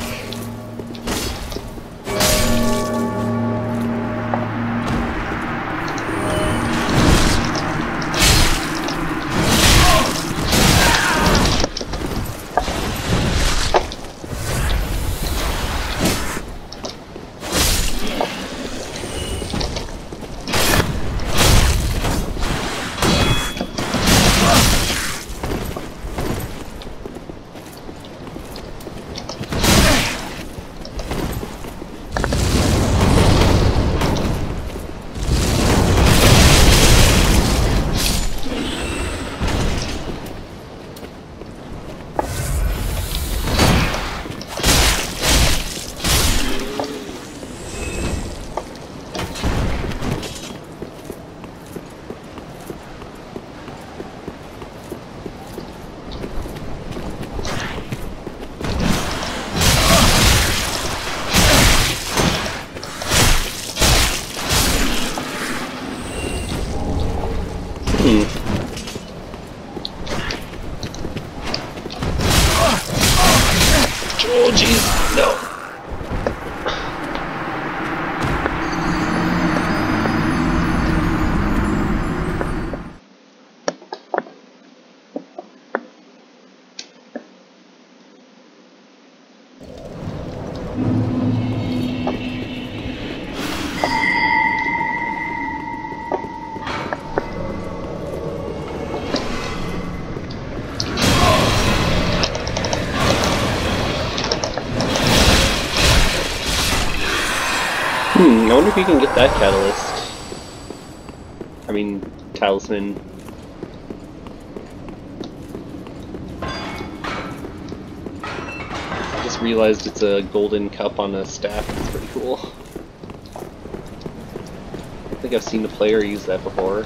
Oh jeez, no. I wonder if you can get that catalyst. I mean, talisman. I just realized it's a golden cup on a staff. It's pretty cool. I think I've seen the player use that before.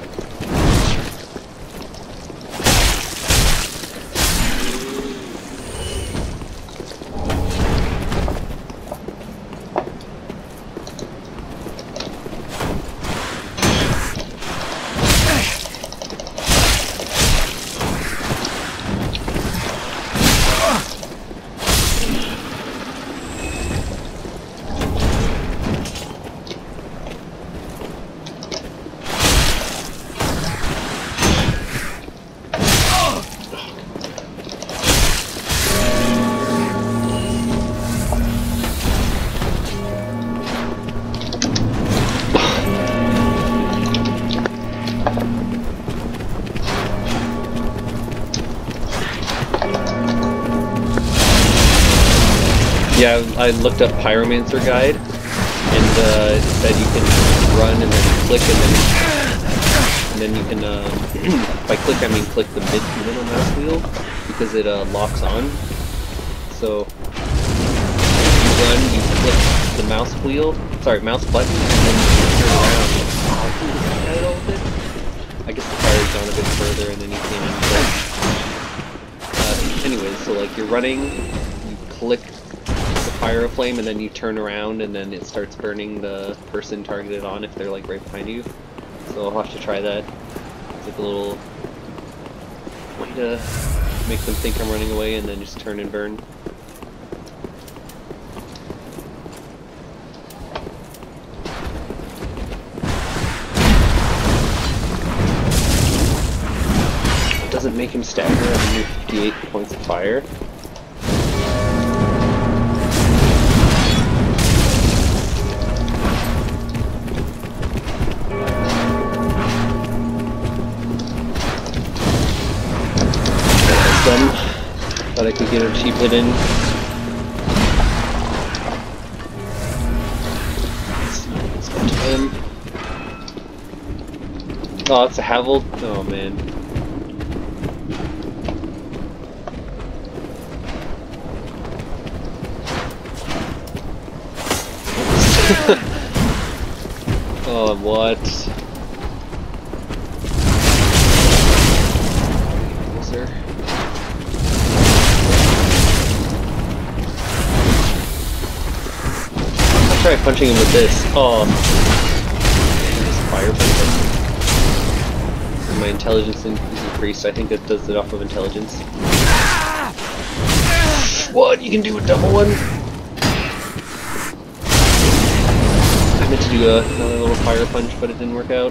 Yeah, I looked up Pyromancer Guide, and it said you can run and then click, and then you can, by click I mean click the middle mouse wheel, because it locks on. So, you run, you click the mouse button, and then you turn around. I guess the fire's gone a bit further, and then you can anyways, so like you're running, you click fire a flame, and then you turn around, and then it starts burning the person targeted on if they're like right behind you. So I'll have to try that. It's like a little way to make them think I'm running away, and then just turn and burn. It doesn't make him stagger under 58 points of fire. Thought I could get a cheap hit in. Let's go to him. Oh, it's a Havel. Oh man. Oh, what? Closer. I'll try punching him with this. Oh, just fire punch him. And my intelligence is increased. I think that does it off of intelligence. What? You can do a double one? I meant to do another little fire punch, but it didn't work out.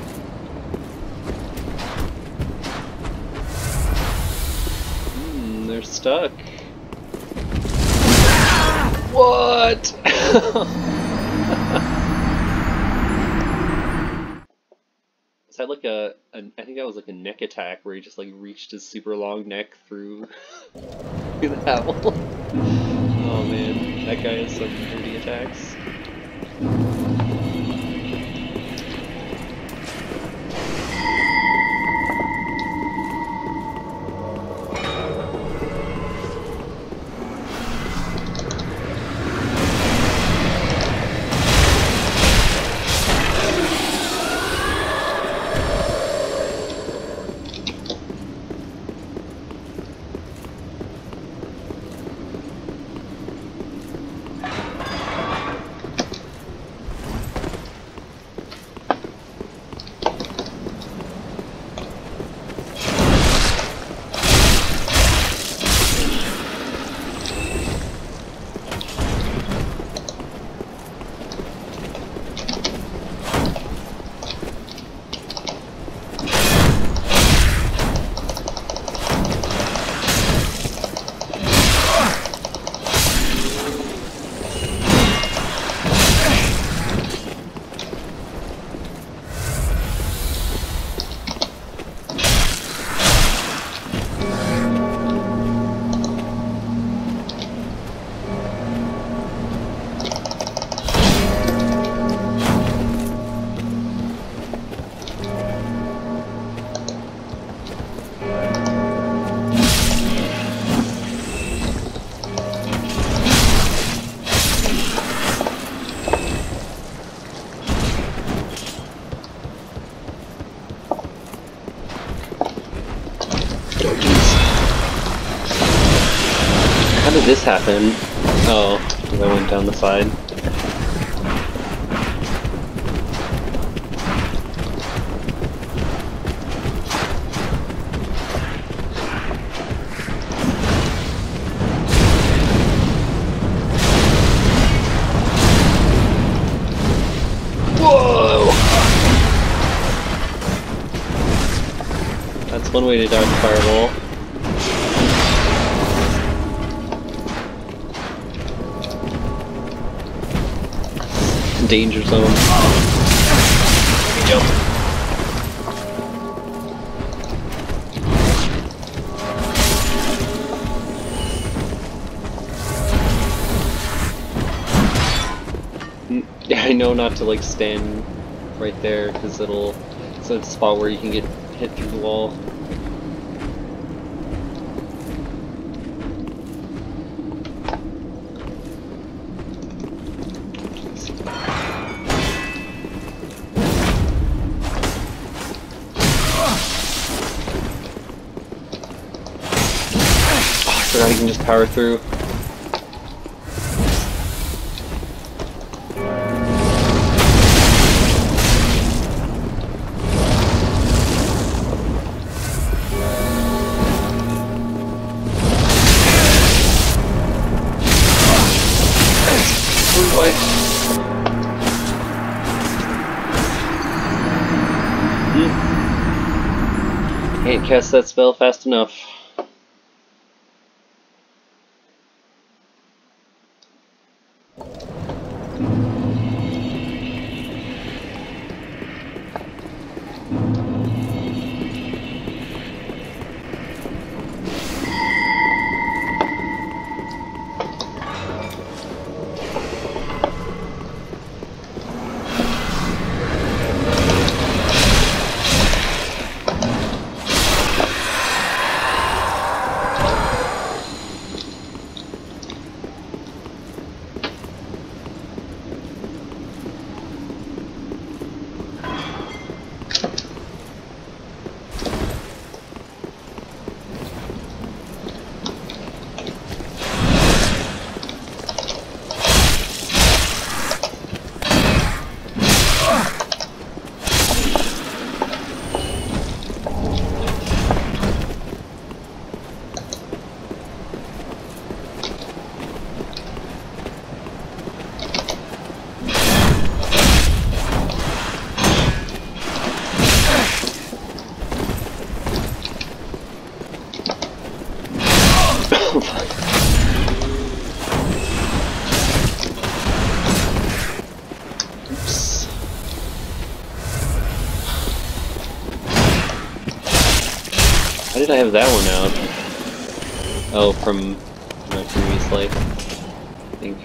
They're stuck. What? Is that like I think that was like a neck attack where he just like reached his super long neck through, through the apple. Oh man, that guy has some dirty attacks. How did this happen? Oh, because I went down the side. Whoa! That's one way to dodge a fireball. Danger zone. Jump. Yeah, I know not to like stand right there because it's a spot where you can get hit through the wall. I forgot you can just power through. Can't cast that spell fast enough. Oh fuck. Oops. Why did I have that one out? Oh, from my previous life, I think.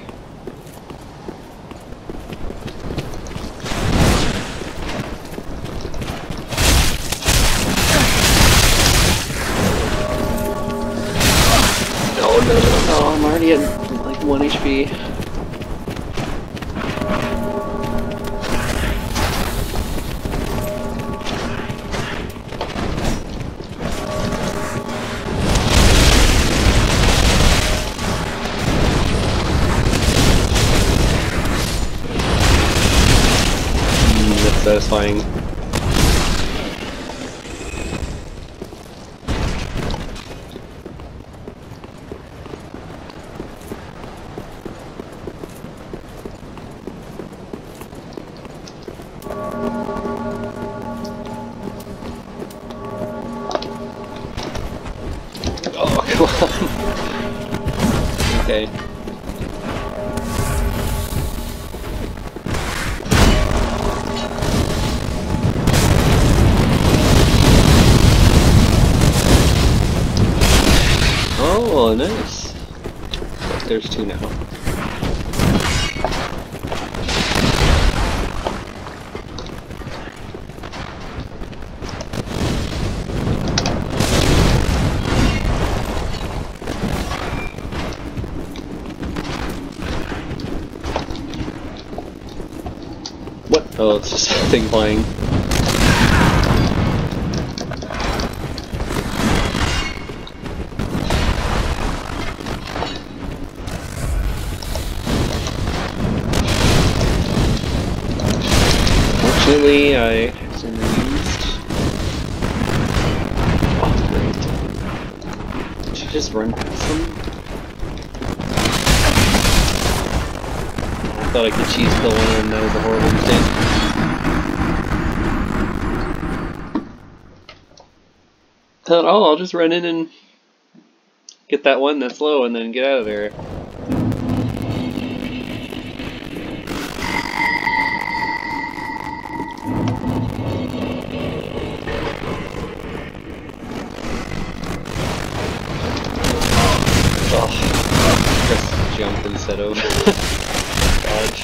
No, I'm already at like 1 HP. That's satisfying. Oh, come on. Okay. Oh, nice. There's 2 now. What? Oh, it's just a thing flying. Fortunately, I accidentally used. Oh, great. Should I just run past them? I thought I could cheese kill one and that was a horrible mistake. Thought, oh, I'll just run in and get that one that's low and then get out of there. Oh, just jump instead of dodge.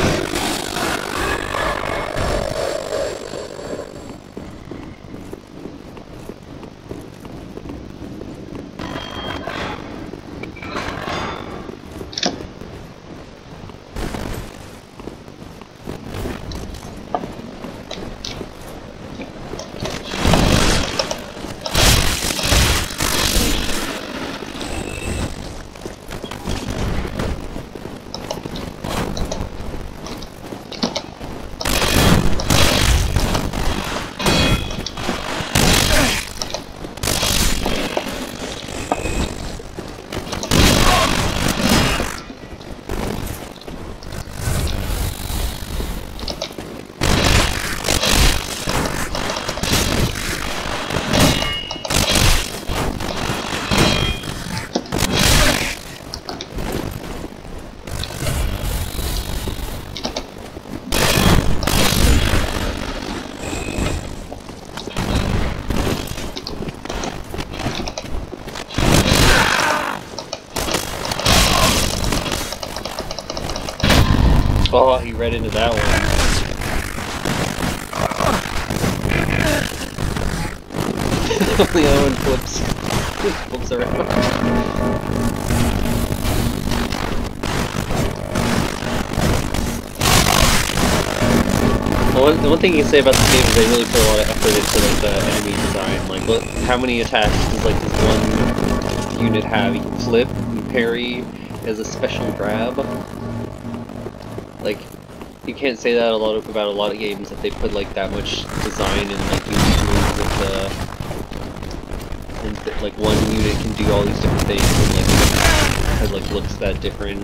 Oh, he read into that one. The other one flips around. Well, the one thing you can say about this game is they really put a lot of effort into like the enemy design. Like, look, how many attacks does like this one unit have? You can flip, and parry, as a special grab. Like, you can't say that about a lot of games that they put like that much design and like unique moves with the, and like one unit can do all these different things and like it like looks that different.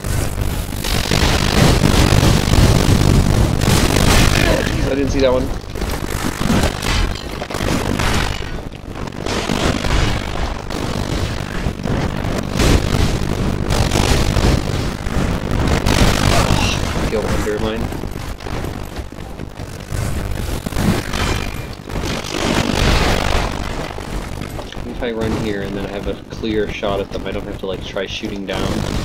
Oh, geez, I didn't see that one. if I run here and then I have a clear shot at them, I don't have to like try shooting down.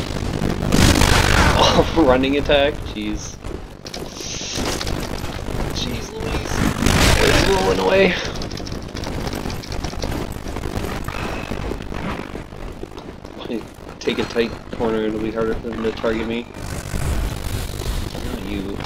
Oh, running attack? Jeez. Jeez Louise. It's rolling away. Take a tight corner, it'll be harder for them to target me. Not you.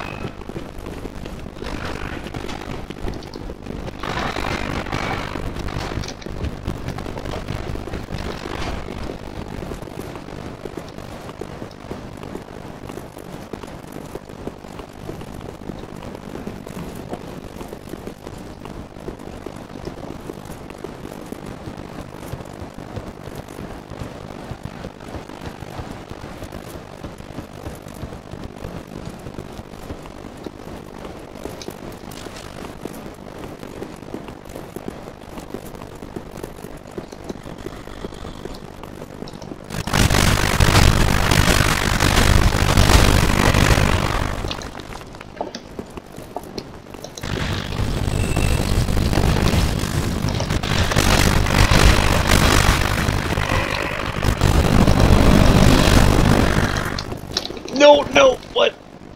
No, no, what?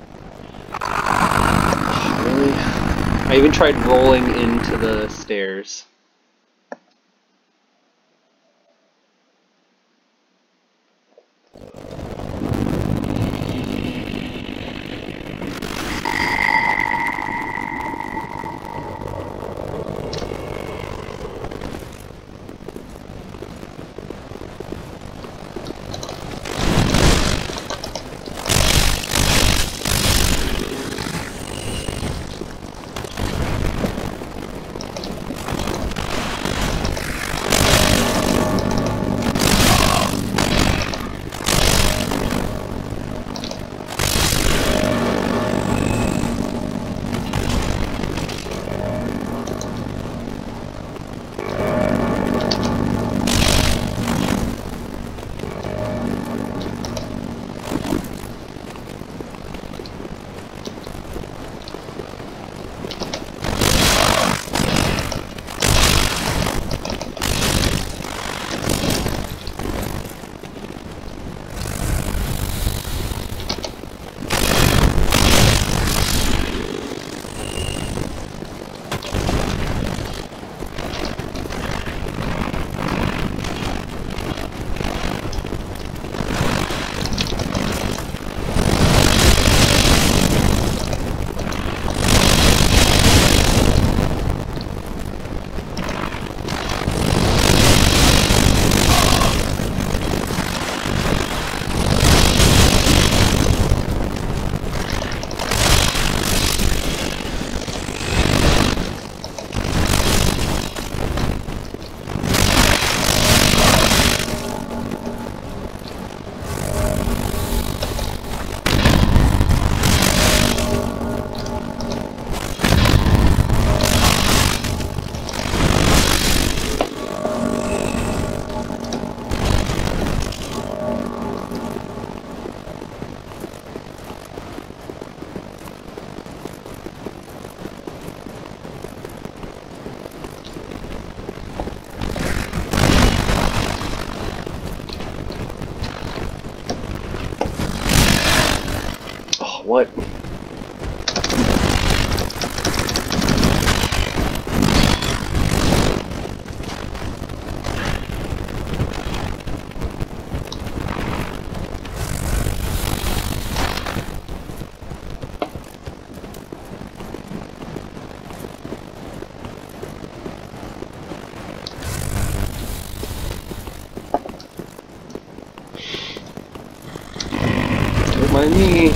Really? I even tried rolling into the stairs. What? Don't mind me.